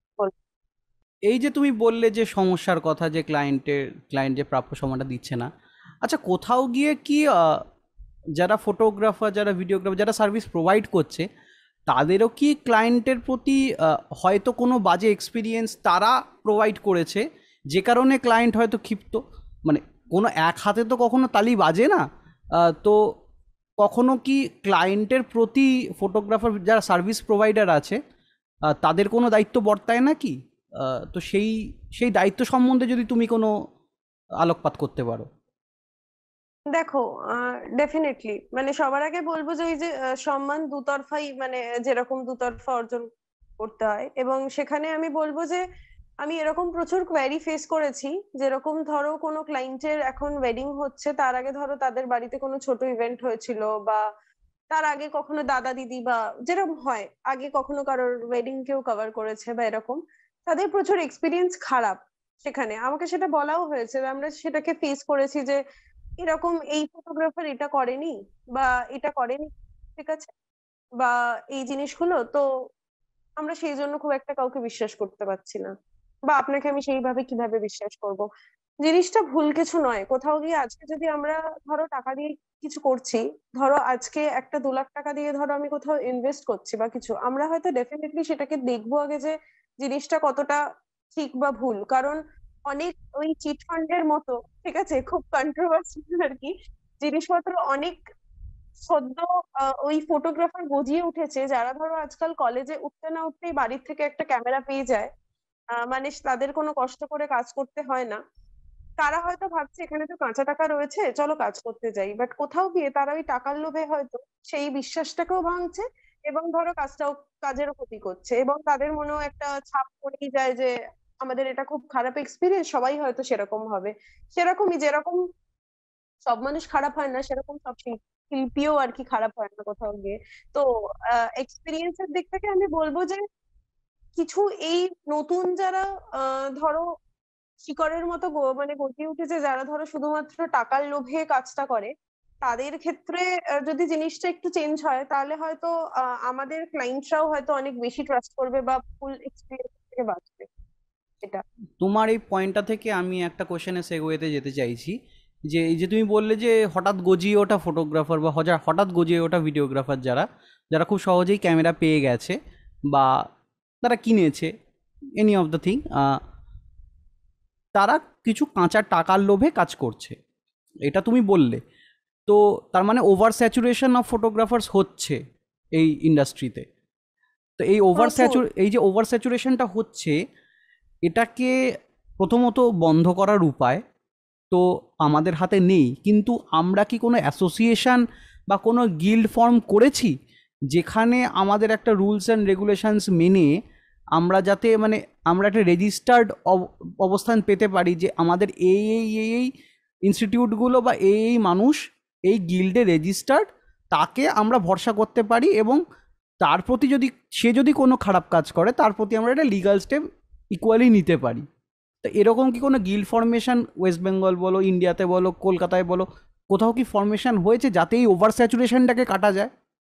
এই যে তুমি বললে যে সমস্যার কথা, যে ক্লায়েন্টের ক্লায়েন্ট যে প্রাপ্য সম্মানটা দিচ্ছে না, আচ্ছা কোথাও গিয়ে কি আহ, যারা ফটোগ্রাফার, যারা ভিডিওগ্রাফার, যারা সার্ভিস প্রোভাইড করছে, তাদেরও কি ক্লায়েন্টের প্রতি আহ, হয়তো কোনো বাজে এক্সপিরিয়েন্স তারা প্রোভাইড করেছে, যে কারণে ক্লায়েন্ট হয়তো ক্ষিপ্ত? মানে কোনো এক হাতে তো কখনো তালি বাজে না। আহ, তো কখনো কি ক্লায়েন্টের প্রতি ফটোগ্রাফার যারা সার্ভিস প্রোভাইডার আছে আহ, তাদের কোনো দায়িত্ব বর্তায় না কি? আহ, তো সেই সেই দায়িত্ব সম্বন্ধে যদি তুমি কোনো আলোকপাত করতে পারো। দেখো, ডেফিনেটলি, মানে সবার আগে বলবো যে এই যে আহ, সম্মান দুতরফাই, মানে যেরকম দুতরফা অর্জন করতে হয়, এবং সেখানে আমি বলবো যে আমি এরকম প্রচুর কোয়ারি ফেস করেছি। যেরকম ধরো কোনো ক্লায়েন্টের এখন ওয়েডিং হচ্ছে, তার আগে ধরো তাদের বাড়িতে কোনো ছোট ইভেন্ট হয়েছিল, বা তার আগে কখনো দাদা দিদি বা যেরকম হয় আগে কখনো কারোর ওয়েডিং কেউ কভার করেছে বা এরকম, তাদের প্রচুর এক্সপিরিয়েন্স খারাপ। সেখানে আমাকে সেটা বলাও হয়েছে, আমরা সেটাকে ফেস করেছি যে এরকম এই ফটোগ্রাফার এটা করেনি বা এটা করেনি, ঠিক আছে, বা এই জিনিসগুলো তো আমরা সেই জন্য খুব একটা কাউকে বিশ্বাস করতে পারছি না, বা আপনাকে আমি সেইভাবে কিভাবে বিশ্বাস করব। জিনিসটা ভুল কিছু নয়, কোথাও গিয়ে আজকে যদি আমরা ধরো টাকা দিয়ে কিছু করছি, ধরো আজকে একটা দু লাখ টাকা দিয়ে ধরো আমি কোথাও ইনভেস্ট করছি বা কিছু, আমরা হয়তো ডেফিনেটলি সেটাকে দেখবো আগে যে জিনিসটা কতটা ঠিক বা ভুল, কারণ অনেক ওই চিট ফান্ডের মতো, ঠিক আছে, খুব কন্ট্রোভার্সিয়াল আর কি জিনিসপত্র অনেক সদ্য আহ, ওই ফটোগ্রাফার গজিয়ে উঠেছে, যারা ধরো আজকাল কলেজে উঠতে না উঠতেই বাড়ির থেকে একটা ক্যামেরা পেয়ে যায়। আহ, মানে তাদের কোনো কষ্ট করে কাজ করতে হয় না, তারা হয়তো ভাবছে এখানে তো কাঁচা টাকা রয়েছে, চলো কাজ করতে যাই, বাট কোথাও গিয়ে তারা ওই টাকার লোভে হয়তো সেই বিশ্বাসটাকেও ভাঙছে, এবং ধরো কাজটাও, কাজেরও ক্ষতি করছে, এবং তাদের মনেও একটা ছাপ পড়েই যায় যে আমাদের এটা খুব খারাপ এক্সপিরিয়েন্স, সবাই হয়তো সেরকম হবে। সেরকমই, যেরকম সব মানুষ খারাপ হয় না, সেরকম সব শিল- শিল্পীও আর কি খারাপ হয় না কোথাও গিয়ে। তো এক্সপিরিয়েন্সের দিক থেকে আমি বলবো যে কিছু এই নতুন যারা আহ ধরো শিকড়ের মতো গো- মানে গজিয়ে উঠেছে, যারা ধরো শুধুমাত্র টাকার লোভে কাজটা করে, তাদের ক্ষেত্রে আহ, যদি জিনিসটা একটু চেঞ্জ হয়, তাহলে হয়তো আহ, আমাদের ক্লায়েন্টরাও হয়তো অনেক বেশি ট্রাস্ট করবে বা ফুল এক্সপিরিয়েন্স থেকে বাঁচবে। এটা তোমার এই পয়েন্টটা থেকে আমি একটা কোশ্চেনে সেগোয়েতে যেতে চাইছি, যে এই যে তুমি বললে যে হঠাৎ গজিয়ে ওঠা ফটোগ্রাফার বা হজা- হঠাৎ গজিয়ে ওঠা ভিডিওগ্রাফার, যারা যারা খুব সহজেই ক্যামেরা পেয়ে গেছে বা তারা কিনেছে, এনি অফ দ্য থিং, তারা কিছু কাঁচা টাকার লোভে কাজ করছে, এটা তুমি বললে। তো তার মানে ওভার স্যাচুরেশন অফ ফটোগ্রাফার্স হচ্ছে এই ইন্ডাস্ট্রিতে। তো এই ওভার প্রচুর। স্যাচুর এই যে ওভার স্যাচুরেশনটা হচ্ছে, এটাকে প্রথমত বন্ধ করার উপায় তো আমাদের হাতে নেই, কিন্তু আমরা কি কোনো অ্যাসোসিয়েশন বা কোনো গিল্ড ফর্ম করেছি যেখানে আমাদের একটা রুলস অ্যান্ড রেগুলেশনস মেনে আমরা যাতে মানে আমরা একটা রেজিস্টার্ড অবস্থান পেতে পারি যে আমাদের এই এই এই এই ইনস্টিটিউটগুলো বা এই এই মানুষ এই গিল্ডে রেজিস্টার্ড, তাকে আমরা ভরসা করতে পারি, এবং তার প্রতি যদি সে যদি কোনো খারাপ কাজ করে তার প্রতি আমরা একটা লিগাল স্টেপ ইকুয়ালি নিতে পারি, তো এরকম কি কোনো গিল্ড ফর্মেশন ওয়েস্ট বেঙ্গল বলো, ইন্ডিয়াতে বলো, কলকাতায় বলো, কোথাও কি ফর্মেশন হয়েছে যাতে এই ওভার স্যাচুরেশনটাকে কাটা যায়?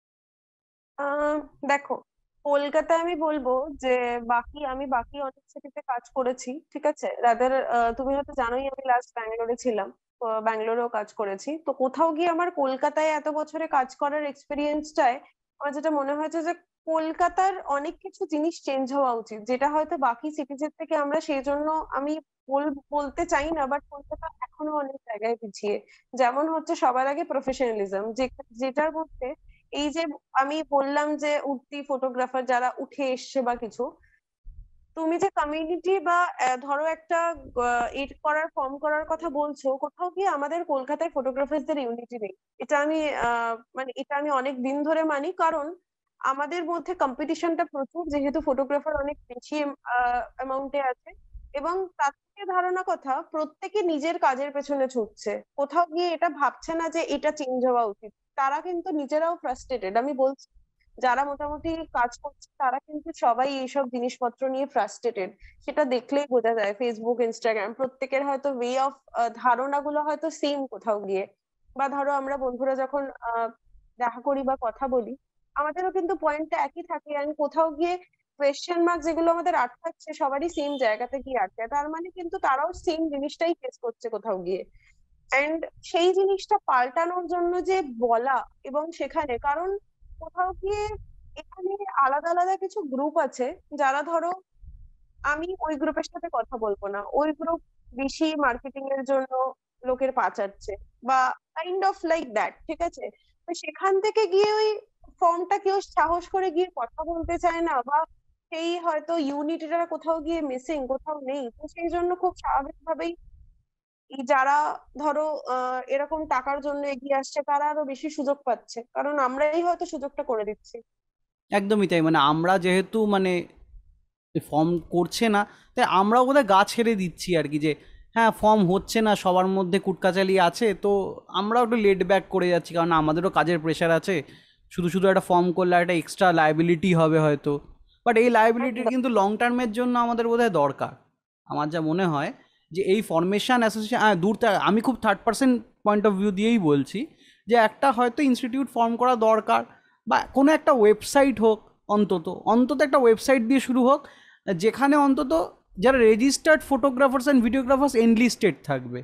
আহ দেখো, কলকাতায় আমি বলবো যে বাকি আমি বাকি অনেক সিটিতে কাজ করেছি, ঠিক আছে। রাদার তুমি হয়তো জানোই আমি লাস্ট ব্যাঙ্গালোরে ছিলাম, তো ব্যাঙ্গালোরেও কাজ করেছি। তো কোথাও গিয়ে আমার কলকাতায় এত বছরে কাজ করার এক্সপিরিয়েন্সটায় আমার যেটা মনে হয়েছে যে কলকাতার অনেক কিছু জিনিস চেঞ্জ হওয়া উচিত, যেটা হয়তো বাকি সিটিজের থেকে আমরা সেই জন্য আমি বল- বলতে চাই না, বাট কলকাতা এখনো অনেক জায়গায় পিছিয়ে। যেমন হচ্ছে সবার আগে প্রফেশনালিজম, যেটার মধ্যে এই যে আমি বললাম যে উঠতি ফটোগ্রাফার যারা উঠে এসছে বা কিছু, তুমি যে কমিউনিটি বা আহ, ধরো একটা এড করার ফর্ম করার কথা বলছো, কোথাও গিয়ে আমাদের কলকাতায় ফটোগ্রাফারদের ইউনিটি নেই। এটা আমি আহ, মানে এটা আমি অনেক দিন ধরে মানি, কারণ আমাদের মধ্যে কম্পিটিশনটা প্রচুর, যেহেতু ফটোগ্রাফার অনেক বেশি অ্যামাউন্টে আছে। এবং তার থেকে ধারণা কথা, প্রত্যেকে নিজের কাজের পেছনে ছুটছে, কোথাও গিয়ে এটা ভাবছে না যে এটা চেঞ্জ হওয়া উচিত। তারা কিন্তু নিজেরাও ফ্রাস্ট্রেটেড, আমি বলছি। যারা মোটামুটি কাজ করছে তারা কিন্তু সবাই এইসব জিনিসপত্র নিয়ে ফ্রাস্ট্রেটেড। সেটা দেখলেই বোঝা যায়, ফেসবুক, ইনস্টাগ্রাম, প্রত্যেকের হয়তো ওয়ে অফ ধারণাগুলো হয়তো সেম কোথাও গিয়ে। বা ধরো আমরা বন্ধুরা যখন আহ দেখা করি বা কথা বলি, আমাদেরও কিন্তু পয়েন্টটা একই থাকে, and কোথাও গিয়ে কোয়েশ্চেন মার্ক যেগুলো আমাদের আটকাচ্ছে সবারই সেম জায়গাতে গিয়ে আটকায়, তার মানে কিন্তু তারাও সেম জিনিসটাই ফেস করছে কোথাও গিয়ে। এন্ড সেই জিনিসটা পাল্টানোর জন্য যে বলা, এবং সেখানে কারণ কোথাও গিয়ে এখানে আলাদা আলাদা কিছু গ্রুপ আছে, যারা ধরো আমি ওই গ্রুপের সাথে কথা বলবো না, ওই গ্রুপ বেশি মার্কেটিং এর জন্য লোকের পাচাচ্ছে, বা কাইন্ড অফ লাইক দ্যাট, ঠিক আছে। তো সেখান থেকে গিয়ে ওই ফর্মটা কেউ সাহস করে গিয়ে কথা বলতে চায় না, বা সেই হয়তো ইউনিটিটা কোথাও গিয়ে মিসিং, কোথাও নেই। তো সেই জন্য খুব স্বাভাবিকভাবেই এই যারা ধরো আহ এরকম টাকার জন্য এগিয়ে আসছে তারা আরো বেশি সুযোগ পাচ্ছে, কারণ আমরাই হয়তো সুযোগটা করে দিচ্ছি। একদমই তাই, মানে আমরা যেহেতু মানে ফর্ম করছে না, তাই আমরাও বোধহয় গা ছেড়ে দিচ্ছি আর কি, যে হ্যাঁ ফর্ম হচ্ছে না, সবার মধ্যে কুটকাচালি আছে, তো আমরাও একটু লেট ব্যাক করে যাচ্ছি, কারণ আমাদেরও কাজের প্রেশার আছে। শুধু শুধু একটা ফর্ম করলে একটা এক্সট্রা লায়াবিলিটি হবে হয়তো, বাট এই লায়াবিলিটির একদম। কিন্তু লং টার্মের জন্য আমাদের বোধহয় দরকার। আমার যা মনে হয় যে এই ফরমেশন অ্যাসোসিয়েশন, হ্যাঁ দূর থেকে আমি খুব third person point of view দিয়েই বলছি, যে একটা হয়তো ইনস্টিটিউট ফর্ম করা দরকার, বা কোনো একটা ওয়েবসাইট হোক, অন্তত অন্তত একটা ওয়েবসাইট দিয়ে শুরু হোক, যেখানে অন্তত যারা registered photographers and videographers enlisted থাকবে।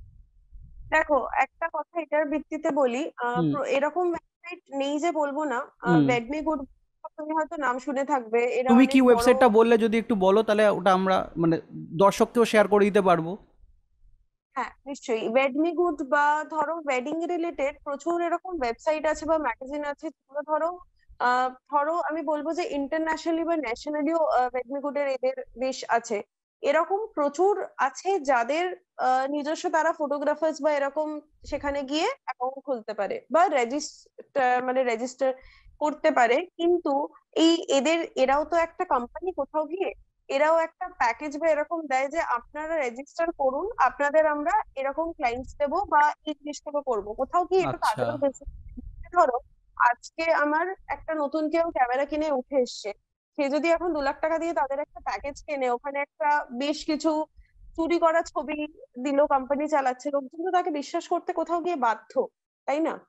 দেখো, একটা কথা এটার ভিত্তিতে বলি, আহ, হুম। প্র- এরকম ওয়েবসাইট নেই যে বলবো না। হুম। বেডমি গুড, তুমি হয়তো নাম শুনে থাকবে, এরা তুমি কি অনেক বড়। ওয়েবসাইটটা বললে যদি একটু বলো, তাহলে ওটা আমরা মানে দর্শককেও শেয়ার করে দিতে পারবো। হ্যাঁ, নিশ্চয়ই। ওয়েডমি গুড বা ধরো ওয়েডিং রিলেটেড প্রচুর এরকম ওয়েবসাইট আছে বা ম্যাগাজিন আছে, যেগুলো ধরো আহ ধরো আমি বলবো যে ইন্টারন্যাশনালি বা ন্যাশনালিও ওয়েডমি গুডের এদের বেশ আছে। এরকম প্রচুর আছে যাদের আহ, নিজস্ব তারা ফটোগ্রাফার্স বা এরকম সেখানে গিয়ে অ্যাকাউন্ট খুলতে পারে বা রেজিস্টার মানে রেজিস্টার করতে পারে। কিন্তু এই এদের এরাও তো একটা কোম্পানি কোথাও গিয়ে, এরাও একটা প্যাকেজ বা এরকম দেয় যে আপনারা রেজিস্টার করুন, আপনাদের আমরা এরকম ক্লায়েন্টস দেবো বা এই জিনিসগুলো করবো, কোথাও কি এটা আচ্ছা। তাদেরও বেশি। ধরো আজকে আমার একটা নতুন কেউ ক্যামেরা কিনে উঠে এসছে, সে যদি এখন দু লাখ টাকা দিয়ে তাদের একটা প্যাকেজ কেনে, ওখানে একটা বেশ কিছু চুরি করা ছবি দিল, কোম্পানি চালাচ্ছে, লোকজন তো তাকে বিশ্বাস করতে কোথাও গিয়ে বাধ্য, তাই না?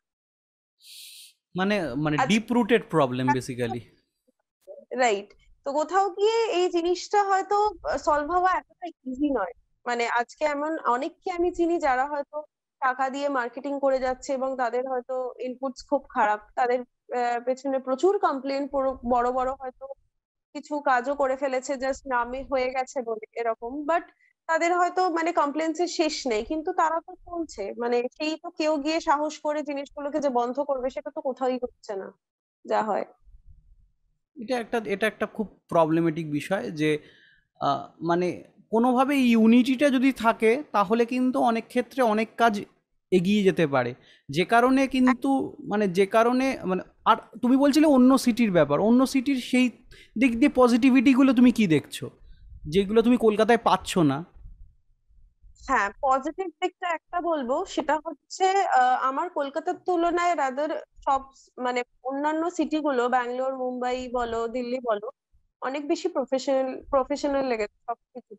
মানে মানে আজ deep rooted problem basically. Right. তো কোথাও গিয়ে এই জিনিসটা হয়তো সলভ হওয়া এতটা ইজি নয়। মানে আজকে এমন অনেককে আমি চিনি যারা হয়তো টাকা দিয়ে মার্কেটিং করে যাচ্ছে, এবং তাদের হয়তো ইনপুটস খুব খারাপ, তাদের আহ, পেছনে প্রচুর কমপ্লেন, বড় বড় হয়তো কিছু কাজও করে ফেলেছে জাস্ট নামে হয়ে গেছে বলে এরকম, বাট তাদের হয়তো মানে কমপ্লেন্স এর শেষ নেই, কিন্তু তারা তো চলছে। মানে সেই তো কেউ গিয়ে সাহস করে জিনিসগুলোকে যে বন্ধ করবে সেটা তো কোথাওই হচ্ছে না, যা হয়। এটা একটা এটা একটা খুব প্রবলেমেটিক বিষয় যে আহ, মানে কোনোভাবে ইউনিটিটা যদি থাকে তাহলে কিন্তু অনেক ক্ষেত্রে অনেক কাজ এগিয়ে যেতে পারে। যে কারণে কিন্তু মানে যে কারণে মানে আর তুমি বলছিলে অন্য সিটির ব্যাপার, অন্য সিটির সেই দিক দিয়ে পজিটিভিটিগুলো তুমি কি দেখছো, যেগুলো তুমি কলকাতায় পাচ্ছ না? হ্যাঁ, পজিটিভ দিকটা একটা বলবো, সেটা হচ্ছে আহ, আমার কলকাতার তুলনায় রাদার সব মানে অন্যান্য সিটি গুলো, ব্যাঙ্গালোর, মুম্বাই বলো, দিল্লি বলো, অনেক বেশি প্রফেশনাল প্রফেশনাল লেগেছে সবকিছুতে।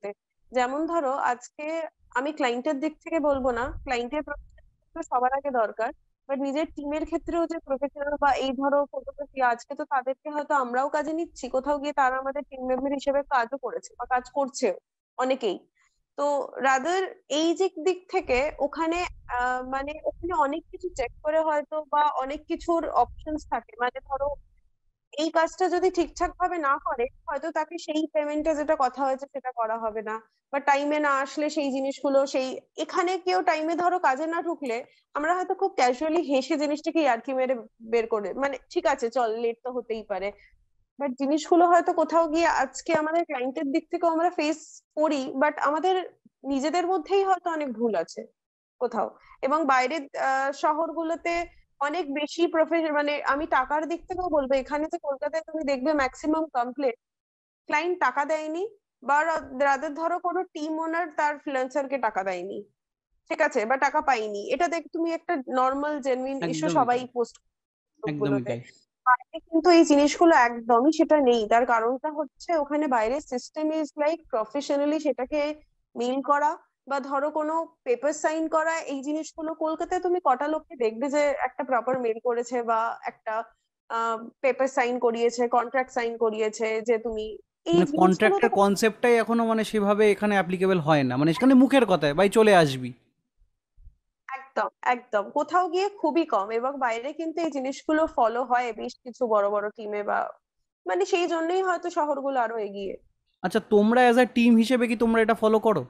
যেমন ধরো আজকে আমি ক্লায়েন্টের দিক থেকে বলবো না, ক্লায়েন্টের সবার আগে দরকার, বাট নিজের টিমের ক্ষেত্রেও যে প্রফেশনাল বা এই ধরো ফটোগ্রাফি, আজকে তো তাদেরকে হয়তো আমরাও কাজে নিচ্ছি, কোথাও গিয়ে তারা আমাদের টিম মেম্বার হিসেবে কাজও করেছে বা কাজ করছে অনেকেই। তো রাদার এই যে দিক থেকে ওখানে আহ, মানে ওখানে অনেক কিছু চেক করে হয়তো, বা অনেক কিছুর অপশনস থাকে, মানে ধরো এই কাজটা যদি ঠিকঠাক ভাবে না করে হয়তো তাকে সেই পেমেন্টটা যেটা কথা হয়েছে সেটা করা হবে না, বা টাইমে না আসলে সেই জিনিসগুলো সেই, এখানে কেউ টাইমে ধরো কাজে না ঢুকলে আমরা হয়তো খুব ক্যাজুয়ালি হেসে জিনিসটাকে ইয়ার্কি মেরে বের করে, মানে ঠিক আছে চল লেট তো হতেই পারে, বাট জিনিসগুলো হয়তো কোথাও গিয়ে আজকে আমাদের ক্লায়েন্টের দিক থেকেও আমরা ফেস করি, বাট আমাদের নিজেদের মধ্যেই হয়তো অনেক ভুল আছে কোথাও। এবং বাইরের আহ, শহরগুলোতে অনেক বেশি প্রফেশন, মানে আমি টাকার দিক থেকেও বলবো, এখানে যে কলকাতায় তুমি দেখবে ম্যাক্সিমাম কমপ্লেন ক্লায়েন্ট টাকা দেয়নি, বা রাদের ধরো কোনো টিম ওনার তার ফ্রিল্যান্সারকে টাকা দেয়নি, ঠিক আছে, বা টাকা পাইনি, এটা দেখ তুমি একটা নর্মাল জেনুইন ইস্যু একদমই সবাই তাই, পোস্ট একদমই গুলোতে। তাই। বাইরে কিন্তু এই জিনিসগুলো একদমই সেটা নেই, তার কারণটা হচ্ছে ওখানে বাইরের সিস্টেম ইজ লাইক প্রফেশনালি সেটাকে মেইল করা, বা ধরো কোনো পেপার সাইন করা, এই জিনিসগুলো কলকাতায় তুমি কটা লোককে দেখবে যে একটা প্রপার মেল করেছে বা একটা পেপার সাইন করিয়েছে, কন্ট্রাক্ট সাইন করিয়েছে, যে তুমি এই মানে জিনিসগুলো তো কন্ট্রাক্টের কনসেপ্টটাই এখনো মানে সেভাবে এখানে অ্যাপ্লিকেবল হয় না, মানে সেখানে মুখের কথায় ভাই চলে আসবি। একদম একদম কোথাও গিয়ে খুবই কম, এবং বাইরে কিন্তু এই জিনিসগুলো ফলো হয় বেশ কিছু বড় বড় টিমে, বা মানে সেই জন্যই হয়তো শহরগুলো আরো এগিয়ে। আচ্ছা, তোমরা অ্যাজ আ টিম হিসেবে কি তোমরা এটা ফলো করো?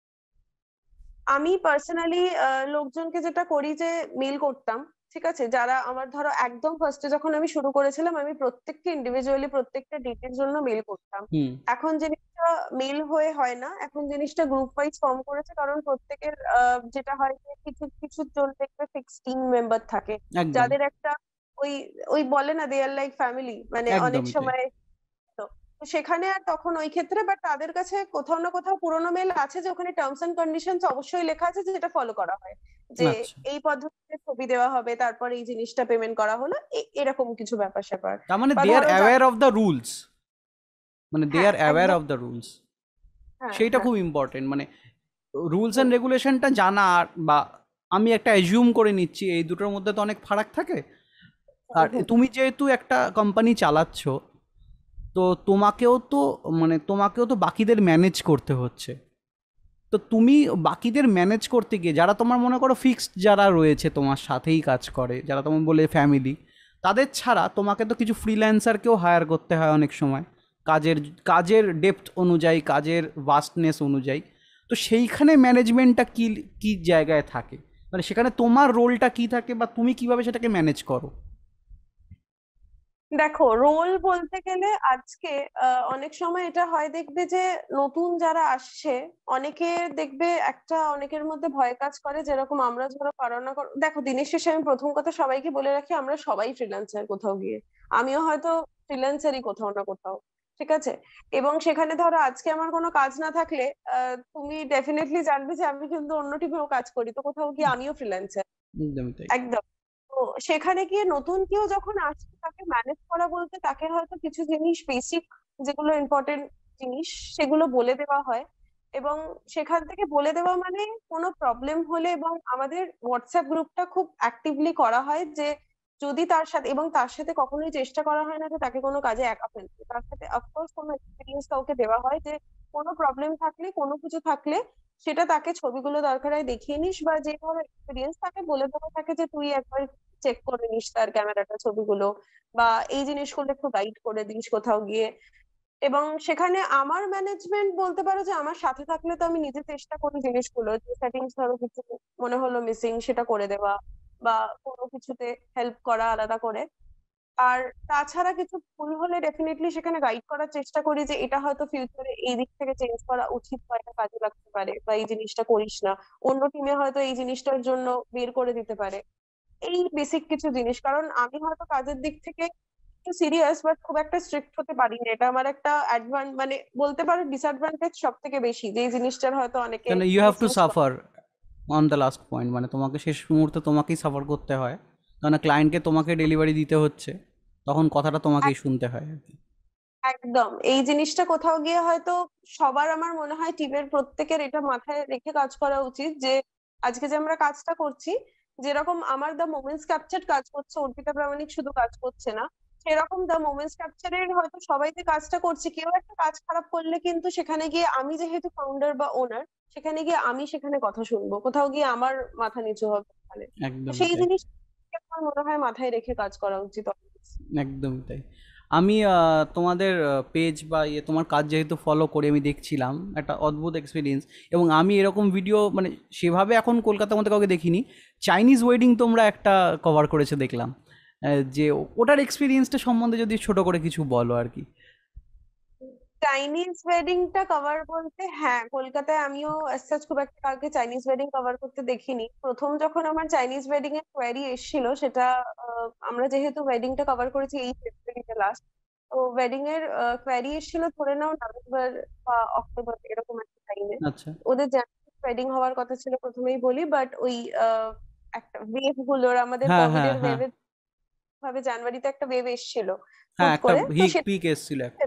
আমি পার্সোনালি লোকজনকে যেটা করি যে মেল করতাম, ঠিক আছে, যারা আমার ধরো একদম ফার্স্টে যখন আমি শুরু করেছিলাম আমি প্রত্যেককে ইন্ডিভিজুয়ালি প্রত্যেকটা ডেটের জন্য মেল করতাম। হুম। এখন জিনিসটা মেল হয়ে হয় না, এখন জিনিসটা গ্রুপ ওয়াইজ ফর্ম করেছে, কারণ প্রত্যেকের আহ, যেটা হয় যে কিছু কিছু জন দেখবে ফিক্স টিম মেম্বার থাকে, একদম, যাদের একটা ওই ওই বলে না দে আর লাইক ফ্যামিলি, মানে অনেক একদমই তাই। সময়। তো তো সেখানে আর তখন ওই ক্ষেত্রে বাট তাদের কাছে কোথাও না কোথাও পুরোনো মেল আছে যে ওখানে টার্মস এন্ড কন্ডিশনস অবশ্যই লেখা আছে, যেটা ফলো করা হয়, যে আচ্ছা, এই পদ্ধতিতে ছবি দেওয়া হবে, তারপর এই জিনিসটা পেমেন্ট করা হলো, এ- এরকম কিছু ব্যাপার স্যাপার। তার মানে বা দে আর ধরো যা, অ্যাওয়্যার অফ দ্য রুলস, মানে দে হ্যাঁ আর অ্যাওয়্যার একদম, অফ দ্য রুলস। হ্যাঁ সেইটা হ্যাঁ। খুব ইম্পর্টেন্ট, মানে রুলস হুম, অ্যান্ড রেগুলেশনটা জানা আর বা আমি একটা অ্যাজিউম করে নিচ্ছি এই দুটোর মধ্যে তো অনেক ফারাক থাকে। হুম, আর হুম। তুমি যেহেতু একটা কোম্পানি চালাচ্ছ, তো তোমাকেও তো মানে তোমাকেও তো বাকিদের ম্যানেজ করতে হচ্ছে। তো তুমি বাকিদের ম্যানেজ করতে গিয়ে যারা তোমার মনে করো ফিক্সড যারা রয়েছে তোমার সাথেই কাজ করে, যারা তোমার বলে ফ্যামিলি, তাদের ছাড়া তোমাকে তো কিছু ফ্রিল্যান্সারকেও হায়ার করতে হয় অনেক সময়, কাজের কাজের ডেপথ অনুযায়ী, কাজের ভাস্টনেস অনুযায়ী। তো সেইখানে ম্যানেজমেন্টটা কি কি জায়গায় থাকে, মানে সেখানে তোমার রোলটা কি থাকে বা তুমি কিভাবে সেটাকে ম্যানেজ করো? দেখো রোল বলতে গেলে আজকে আহ, অনেক সময় এটা হয় দেখবে যে নতুন যারা আসছে, অনেকে দেখবে একটা অনেকের মধ্যে ভয় কাজ করে, যেরকম আমরা ধরো কারো না কারো- দেখো দিনের শেষে আমি প্রথম কথা সবাইকে বলে রাখি আমরা সবাই ফ্রিল্যান্সার কোথাও গিয়ে, আমিও হয়তো ফ্রিল্যান্সারই কোথাও না কোথাও, ঠিক আছে। এবং সেখানে ধরো আজকে আমার কোনো কাজ না থাকলে আহ, তুমি ডেফিনেটলি জানবে যে আমি কিন্তু অন্য টিমেও কাজ করি, তো কোথাও গিয়ে আমিও ফ্রিল্যান্সার। একদমই তাই। একদম। তো সেখানে গিয়ে নতুন কেউ যখন আসছে তাকে ম্যানেজ করা বলতে তাকে হয়তো কিছু জিনিস বেসিক, যেগুলো ইম্পর্টেন্ট জিনিস, সেগুলো বলে দেওয়া হয়। এবং সেখান থেকে বলে দেওয়া মানে কোনো প্রবলেম হলে, এবং আমাদের হোয়াটসঅ্যাপ গ্রুপটা খুব অ্যাক্টিভলি করা হয় যে যদি তার সাথে, এবং তার সাথে কখনোই চেষ্টা করা হয় না যে তাকে কোনো কাজে একা ফেলতে, তার সাথে অফকোর্স কোনো এক্সপিরিয়েন্স কাউকে দেওয়া হয় যে কোনো প্রবলেম থাকলে কোনো কিছু থাকলে সেটা তাকে ছবিগুলো দরকার হয় দেখিয়ে নিস, বা যে ধরো এক্সপিরিয়েন্স তাকে বলে দেওয়া থাকে যে তুই একবার চেক করে নিস তার ক্যামেরাটা ছবিগুলো, বা এই জিনিসগুলো একটু গাইড করে দিস কোথাও গিয়ে। এবং সেখানে আমার ম্যানেজমেন্ট বলতে পারো যে আমার সাথে থাকলে তো আমি নিজে চেষ্টা করি জিনিসগুলো, যে সেটিংস ধরো কিছু মনে হলো মিসিং সেটা করে দেওয়া, বা কোনো কিছুতে হেল্প করা আলাদা করে। আর তাছাড়া কিছু ভুল হলে ডেফিনেটলি সেখানে গাইড করার চেষ্টা করি যে এটা হয়তো ফিউচারে এই দিক থেকে চেঞ্জ করা উচিত, বা এটা কাজে লাগতে পারে, বা এই জিনিসটা করিস না, অন্য টিমে হয়তো এই জিনিসটার জন্য বের করে দিতে পারে। এই বেসিক কিছু জিনিস, কারণ আমি হয়তো কাজের দিক থেকে একটু সিরিয়াস বাট খুব একটা স্ট্রিক্ট হতে পারি না, এটা আমার একটা অ্যাডভান মানে বলতে পারো ডিসঅ্যাডভান্টেজ সব থেকে বেশি, যে এই জিনিসটার হয়তো অনেকে কেন ইউ হ্যাভ টু মিসইউজ করে। Suffer on the last point, মানে তোমাকে শেষ মুহূর্তে তোমাকেই সাফার করতে হয়, কারণ ক্লায়েন্টকে তোমাকে ডেলিভারি দিতে হচ্ছে, তখন কথাটা তোমাকেই শুনতে হয় আর কি। একদম এই জিনিসটা কোথাও গিয়ে হয়তো সবার, আমার মনে হয় টিমের প্রত্যেকের এটা মাথায় রেখে কাজ করা উচিত যে আজকে যে আমরা কাজটা করছি, যেরকম আমার দ্য মোমেন্টস ক্যাপচার কাজ করছে, অর্পিতা প্রামাণিক শুধু কাজ করছে না, সেরকম দ্য মোমেন্টস ক্যাপচারের হয়তো সবাই যে কাজটা করছে, কেউ একটা কাজ খারাপ করলে কিন্তু সেখানে গিয়ে আমি যেহেতু ফাউন্ডার বা ওনার, সেখানে গিয়ে আমি সেখানে কথা শুনবো, কোথাও গিয়ে আমার মাথা নিচু হবে ওখানে। তো একদমই সেই তাই, জিনিস আমার মনে হয় মাথায় রেখে কাজ করা উচিত always। একদমই তাই। আমি আহ, তোমাদের পেজ বা ইয়ে তোমার কাজ যেহেতু ফলো করে আমি দেখছিলাম, একটা অদ্ভুত এক্সপিরিয়েন্স। এবং আমি এরকম ভিডিও মানে সেভাবে এখন কলকাতার মধ্যে কাউকে দেখিনি। চাইনিজ ওয়েডিং তোমরা একটা কভার করেছে দেখলাম, আহ, যে ওটার এক্সপিরিয়েন্সটা সম্বন্ধে যদি ছোট করে কিছু বলো আর কি। চাইনিজ ওয়েডিংটা কভার বলতে, হ্যাঁ কলকাতায় আমিও সাচ খুব একটা কাউকে চাইনিজ ওয়েডিং কভার করতে দেখিনি। প্রথম যখন আমার চাইনিজ ওয়েডিং এর কোয়ারি এসেছিল সেটা, আহ, আমরা যেহেতু ওয়েডিংটা কভার করেছি এই ফেব্রুয়ারিতে লাস্ট, তো ওয়েডিং এর কোয়ারি এসেছিল ধরে নাও নভেম্বর বা অক্টোবর এরকম একটা টাইমে। আচ্ছা। ওদের জানুয়ারি ওয়েডিং হওয়ার কথা ছিল প্রথমেই বলি, বাট ওই আহ, একটা ওয়েভ গুলোর, আমাদের হ্যাঁ, কোভিড হ্যাঁ, এর হ্যাঁ। ওয়েভের ভাবে জানুয়ারিতে একটা ওয়েভ এসেছিল হ্যাঁ, হুট একটা করে, তো হিক সেটা পিক এসেছিল একটা।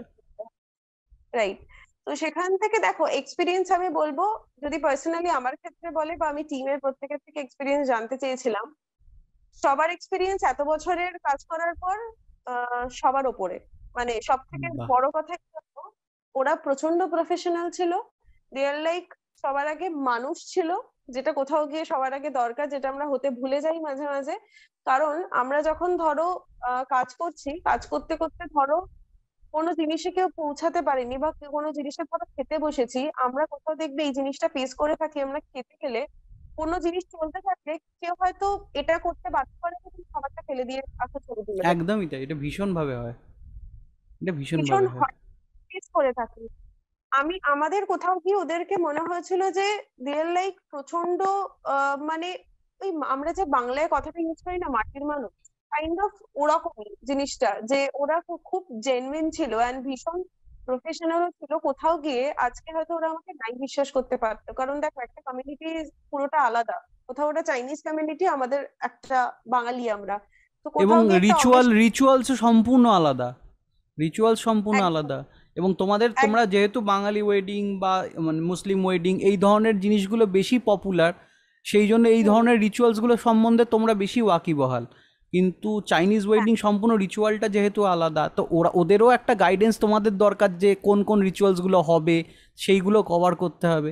রাইট। তো সেখান থেকে দেখো এক্সপিরিয়েন্স আমি বলবো, যদি পার্সোনালি আমার ক্ষেত্রে বলে বা আমি টিমের প্রত্যেকের থেকে এক্সপিরিয়েন্স জানতে চেয়েছিলাম, সবার এক্সপিরিয়েন্স এত বছরের কাজ করার পর আহ, সবার ওপরে, মানে সব থেকে বাহ! বড় কথা কি বলবো, ওরা প্রচন্ড প্রফেশনাল ছিল। দে আর লাইক, সবার আগে মানুষ ছিল, যেটা কোথাও গিয়ে সবার আগে দরকার, যেটা আমরা হতে ভুলে যাই মাঝে মাঝে। কারণ আমরা যখন ধরো আহ, কাজ করছি, কাজ করতে করতে ধরো কোনো জিনিসে কেউ পৌঁছাতে পারেনি বা কেউ কোনো জিনিসের ধরো খেতে বসেছি, আমরা কোথাও দেখবে এই জিনিসটা ফেস করে থাকি, আমরা খেতে গেলে কোনো জিনিস চলতে থাকলে কেউ হয়তো এটা করতে বাধ্য করে যে তুমি খাবারটা ফেলে দিয়ে আসো ছবি তুলে দেবে, একদমই তাই, এটা ভীষণভাবে হয়, এটা ভীষণ ভীষণভাবে হয়। ফেস করে থাকি। আমি আমাদের কোথাও গিয়ে ওদেরকে মনে হয়েছিল যে রিয়েল লাইক প্রচন্ড আহ, মানে ওই আমরা যে বাংলায় কথাটা ইউজ করি না, মাটির মানুষ, কাইন্ড অফ ওরকমই জিনিসটা, যে ওরা খু- খুব জেনুইন ছিল অ্যান্ড ভীষণ প্রফেশনালও ছিল। কোথাও গিয়ে আজকে হয়তো ওরা আমাকে নাই বিশ্বাস করতে পারতো, কারণ দেখো একটা কমিউনিটি পুরোটা আলাদা, কোথাও ওটা চাইনিজ কমিউনিটি, আমাদের একটা বাঙালি আমরা, তো এবং কোথাও গিয়ে একটা রিচুয়াল অবিশ্বাস। রিচুয়ালসও সম্পূর্ণ আলাদা, রিচুয়াল সম্পূর্ণ একদম আলাদা। এবং তোমাদের তোমরা একদম যেহেতু বাঙালি ওয়েডিং বা মানে মুসলিম ওয়েডিং এই ধরনের জিনিসগুলো বেশি পপুলার, সেই জন্য এই হুম ধরনের রিচুয়ালসগুলো সম্বন্ধে তোমরা বেশি ওয়াকিবহাল। কিন্তু চাইনিজ হ্যাঁ ওয়েডিং সম্পূর্ণ রিচুয়ালটা যেহেতু আলাদা, তো ওরা ওদেরও একটা গাইডেন্স তোমাদের দরকার যে কোন কোন রিচুয়ালসগুলো হবে, সেইগুলো কভার করতে হবে।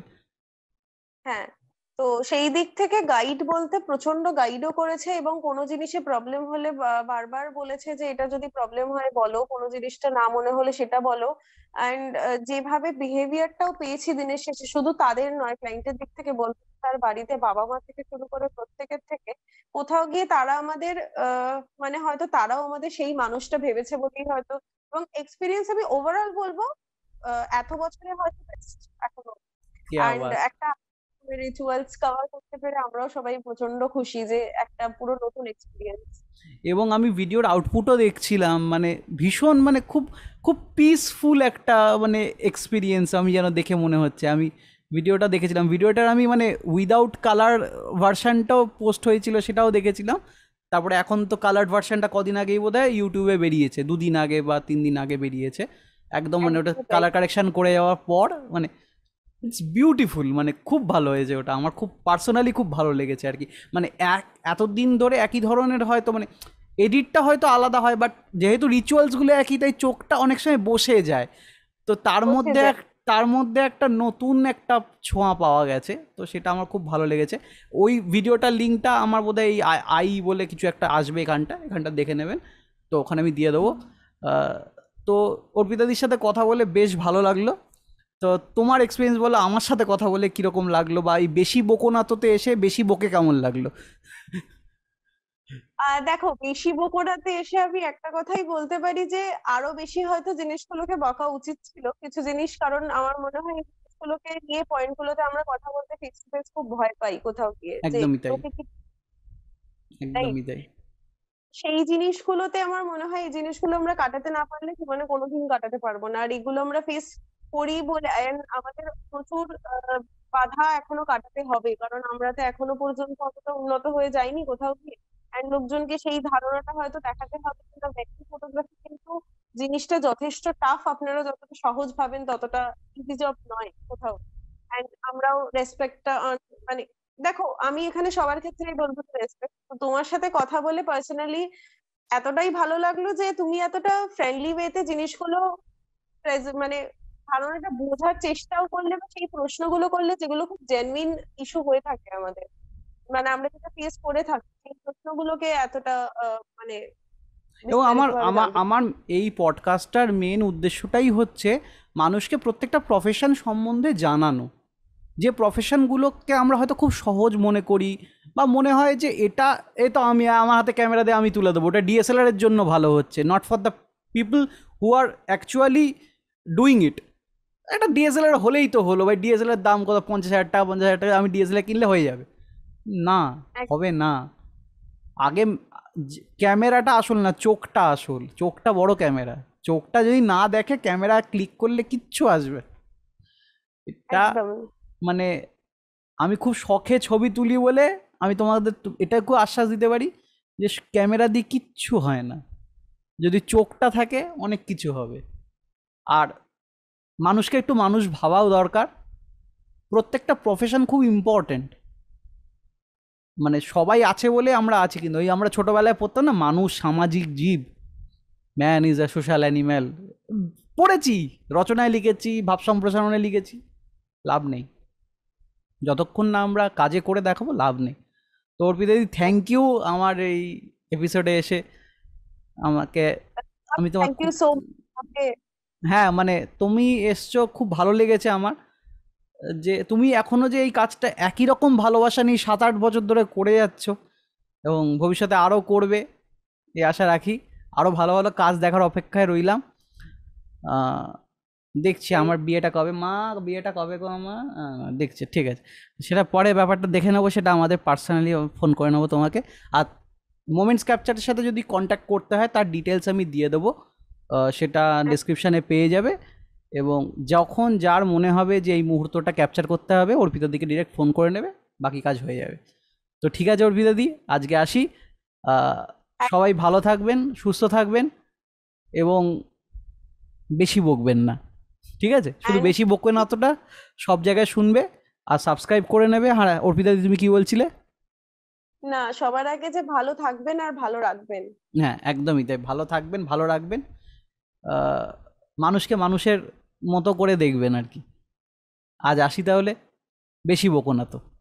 হ্যাঁ। তো সেই দিক থেকে গাইড বলতে প্রচন্ড গাইডও করেছে, এবং কোনো জিনিসে প্রবলেম হলে বা- বারবার বলেছে যে এটা যদি প্রবলেম হয় বলো, কোনো জিনিসটা না মনে হলে সেটা বলো। অ্যান্ড যেভাবে বিহেভিয়ারটাও পেয়েছি দিনের শেষে, শুধু তাদের নয়, ক্লায়েন্টের দিক থেকে বলতে তার বাড়িতে বাবা মা থেকে শুরু করে প্রত্যেকের থেকে, কোথাও গিয়ে তারা আমাদের আহ মানে হয়তো তারাও আমাদের সেই মানুষটা ভেবেছে বলেই হয়তো। এবং এক্সপিরিয়েন্স আমি ওভারঅল বলবো আহ, এত বছরে হয়তো বেস্ট এখনো। কে অ্যান্ড আবার। একটা রিচুয়ালস কভার করতে পেরে আমরাও সবাই প্রচন্ড খুশি যে একটা পুরো নতুন এক্সপিরিয়েন্স। এবং আমি ভিডিওর আউটপুটও দেখছিলাম, মানে ভীষণ মানে খুব খুব পিসফুল একটা মানে এক্সপিরিয়েন্স আমি যেন দেখে মনে হচ্ছে। আমি ভিডিওটা দেখেছিলাম, ভিডিওটার আমি মানে উইদাউট কালার ভার্সানটাও পোস্ট হয়েছিল সেটাও দেখেছিলাম। তারপরে এখন তো কালার্ড ভার্সানটা কদিন আগেই বোধহয় ইউটিউবে বেরিয়েছে, দুদিন আগে বা তিন দিন আগে বেরিয়েছে। একদম মানে ওটা একদমই তাই। কালার কারেকশন করে যাওয়ার পর মানে ইটস বিউটিফুল, মানে খুব ভালো হয়েছে ওটা, আমার খুব পার্সোনালি খুব ভালো লেগেছে আর কি। মানে এক এতদিন ধরে একই ধরনের হয়তো মানে এডিটটা হয়তো আলাদা হয়, বাট যেহেতু রিচুয়ালসগুলো একই তাই চোখটা অনেক সময় বসে যায়। তো তার বসে মধ্যে যায়। এক তার মধ্যে একটা নতুন একটা ছোঁয়া পাওয়া গেছে, তো সেটা আমার খুব ভালো লেগেছে। ওই ভিডিওটার লিঙ্কটা আমার বোধহয় এই আই আই বলে কিছু একটা আসবে এখানটা, এখানটা দেখে নেবেন। তো ওখানে আমি দিয়ে দেবো। আহ, তো অর্পিতাদির সাথে কথা বলে বেশ ভালো লাগলো। তো তোমার এক্সপিরিয়েন্স বলো, আমার সাথে কথা বলে কিরকম লাগলো, বা এই বেশি বকোনাতোতে এসে বেশি বকে কেমন লাগলো? আহ দেখো বেশি বকুড়াতে এসে আমি একটা কথাই বলতে পারি যে আরো বেশি হয়তো জিনিসগুলোকে বকা উচিত ছিল কিছু জিনিস, কারণ আমার মনে হয় এই জিনিসগুলোকে নিয়ে পয়েন্ট গুলোতে আমরা কথা বলতে ফেস টু ফেস খুব ভয় পাই কোথাও গিয়ে, যে একদমই তাই, লোকে কি। Right? একদমই তাই। সেই জিনিসগুলোতে আমার মনে হয় এই জিনিসগুলো আমরা কাটাতে না পারলে জীবনে কোনোদিন কাটাতে পারবো না, আর এগুলো আমরা ফেস করি বলে and আমাদের প্রচুর আহ, বাধা এখনো কাটাতে হবে, কারণ আমরা তো এখনো পর্যন্ত অতটা উন্নত হয়ে যাইনি কোথাও গিয়ে। অ্যান্ড লোকজনকে সেই ধারণাটা হয়তো দেখাতে হবে যে ব্যক্তি ফটোগ্রাফি কিন্তু জিনিসটা যথেষ্ট টাফ, আপনারা যতটা সহজ ভাবেন ততটা ইজি জব নয় কোথাও। অ্যান্ড আমরাও রেসপেক্টটা, মানে দেখো আমি এখানে সবার ক্ষেত্রেই বলবো রেসপেক্ট। তোমার সাথে কথা বলে পার্সোনালি এতটাই ভালো লাগলো যে তুমি এতটা ফ্রেন্ডলি ওয়েতে জিনিসগুলো প্রেজে- মানে ধারণাটা বোঝার চেষ্টাও করলে, বা সেই প্রশ্নগুলো করলে যেগুলো খুব জেনুইন ইস্যু হয়ে থাকে আমাদের, মানে আমরা যেটা ফেস করে থাকি, সেই প্রশ্নগুলোকে এতটা আহ, মানে এবং বিস্তারিত আমার ভাবে আমার জানতে। আমার এই পডকাস্টটার মেন উদ্দেশ্যটাই হচ্ছে মানুষকে প্রত্যেকটা প্রফেশন সম্বন্ধে জানানো। যে প্রফেশনগুলোকে আমরা হয়তো খুব সহজ মনে করি, বা মনে হয় যে এটা এ তো আমি আমার হাতে ক্যামেরা দিয়ে আমি তুলে দেবো, ওটা ডিএসএলআর এর জন্য ভালো হচ্ছে, not for the people who are actually doing it. একটা ডিএসএলআর হলেই তো হলো ভাই, ডিএসএলআর দাম কত, পঞ্চাশ হাজার টাকা, পঞ্চাশ হাজার টাকা আমি ডিএসএলআর কিনলে হয়ে যাবে। না, এক- হবে না। আগে যে- ক্যামেরাটা আসল না, চোখটা আসল, চোখটা বড় ক্যামেরা। চোখটা যদি না দেখে ক্যামেরা ক্লিক করলে কিচ্ছু আসবে না। এটা একদম। মানে আমি খুব শখে ছবি তুলি বলে আমি তোমাদের তু- এটাকে আশ্বাস দিতে পারি যে ক্যামেরা দিয়ে কিচ্ছু হয় না, যদি চোখটা থাকে অনেক কিছু হবে। আর মানুষকে একটু মানুষ ভাবাও দরকার। প্রত্যেকটা প্রফেশন খুব ইম্পর্ট্যান্ট। মানে সবাই আছে বলে আমরা আছি, কিন্তু ওই আমরা ছোটবেলায় পড়তাম না, মানুষ সামাজিক জীব, man is a social animal, পড়েছি, রচনায় লিখেছি, ভাব সম্প্রসারণে লিখেছি, লাভ নেই। যতক্ষণ না আমরা কাজে করে দেখাবো লাভ নেই। তো অর্পিতাদি, থ্যাংক ইউ আমার এই এপিসোডে এসে আমাকে, আমি তোমার থ্যাংক ইউ খুব, সো মাচ। হ্যাঁ মানে তুমি এসছো খুব ভালো লেগেছে আমার, যে তুমি এখনো যে এই কাজটা একই রকম ভালোবাসা নিয়ে সাত আট বছর ধরে করে যাচ্ছ, এবং ভবিষ্যতে আরও করবে এই আশা রাখি। আরও ভালো ভালো কাজ দেখার অপেক্ষায় রইলাম। আহ, দেখছি আমার বিয়েটা কবে, মা বিয়েটা কবে গো আমার, আহ, দেখছি, ঠিক আছে, সেটা পরে ব্যাপারটা দেখে নেবো, সেটা আমাদের পার্সোনালি ফোন করে নেবো তোমাকে। আর মোমেন্টস ক্যাপচারের সাথে যদি কন্ট্যাক্ট করতে হয় তার ডিটেলস আমি দিয়ে দেবো, আহ, সেটা ডিসক্রিপশানে পেয়ে যাবে। এবং যখন যার মনে হবে যে এই মুহূর্তটা ক্যাপচার করতে হবে, অর্পিতার দিকে ডিরেক্ট ফোন করে নেবে, বাকি কাজ হয়ে যাবে। তো ঠিক আছে অর্পিতাদি, আজকে আসি। আহ, সবাই ভালো থাকবেন, সুস্থ থাকবেন, এবং বেশি বকবেন না, ঠিক আছে? শুধু And বেশি বকবে না অতটা, সব জায়গায় শুনবে, আর সাবস্ক্রাইব করে নেবে। হ্যাঁ অর্পিতাদি, তুমি কি বলছিলে? না, সবার আগে যে ভালো থাকবেন আর ভালো রাখবেন। হ্যাঁ একদমই তাই, ভালো থাকবেন, ভালো রাখবেন, আহ, মানুষকে মানুষের মতো করে দেখবেন আর কি। আজ আসি তাহলে, বেশি বকো না তো।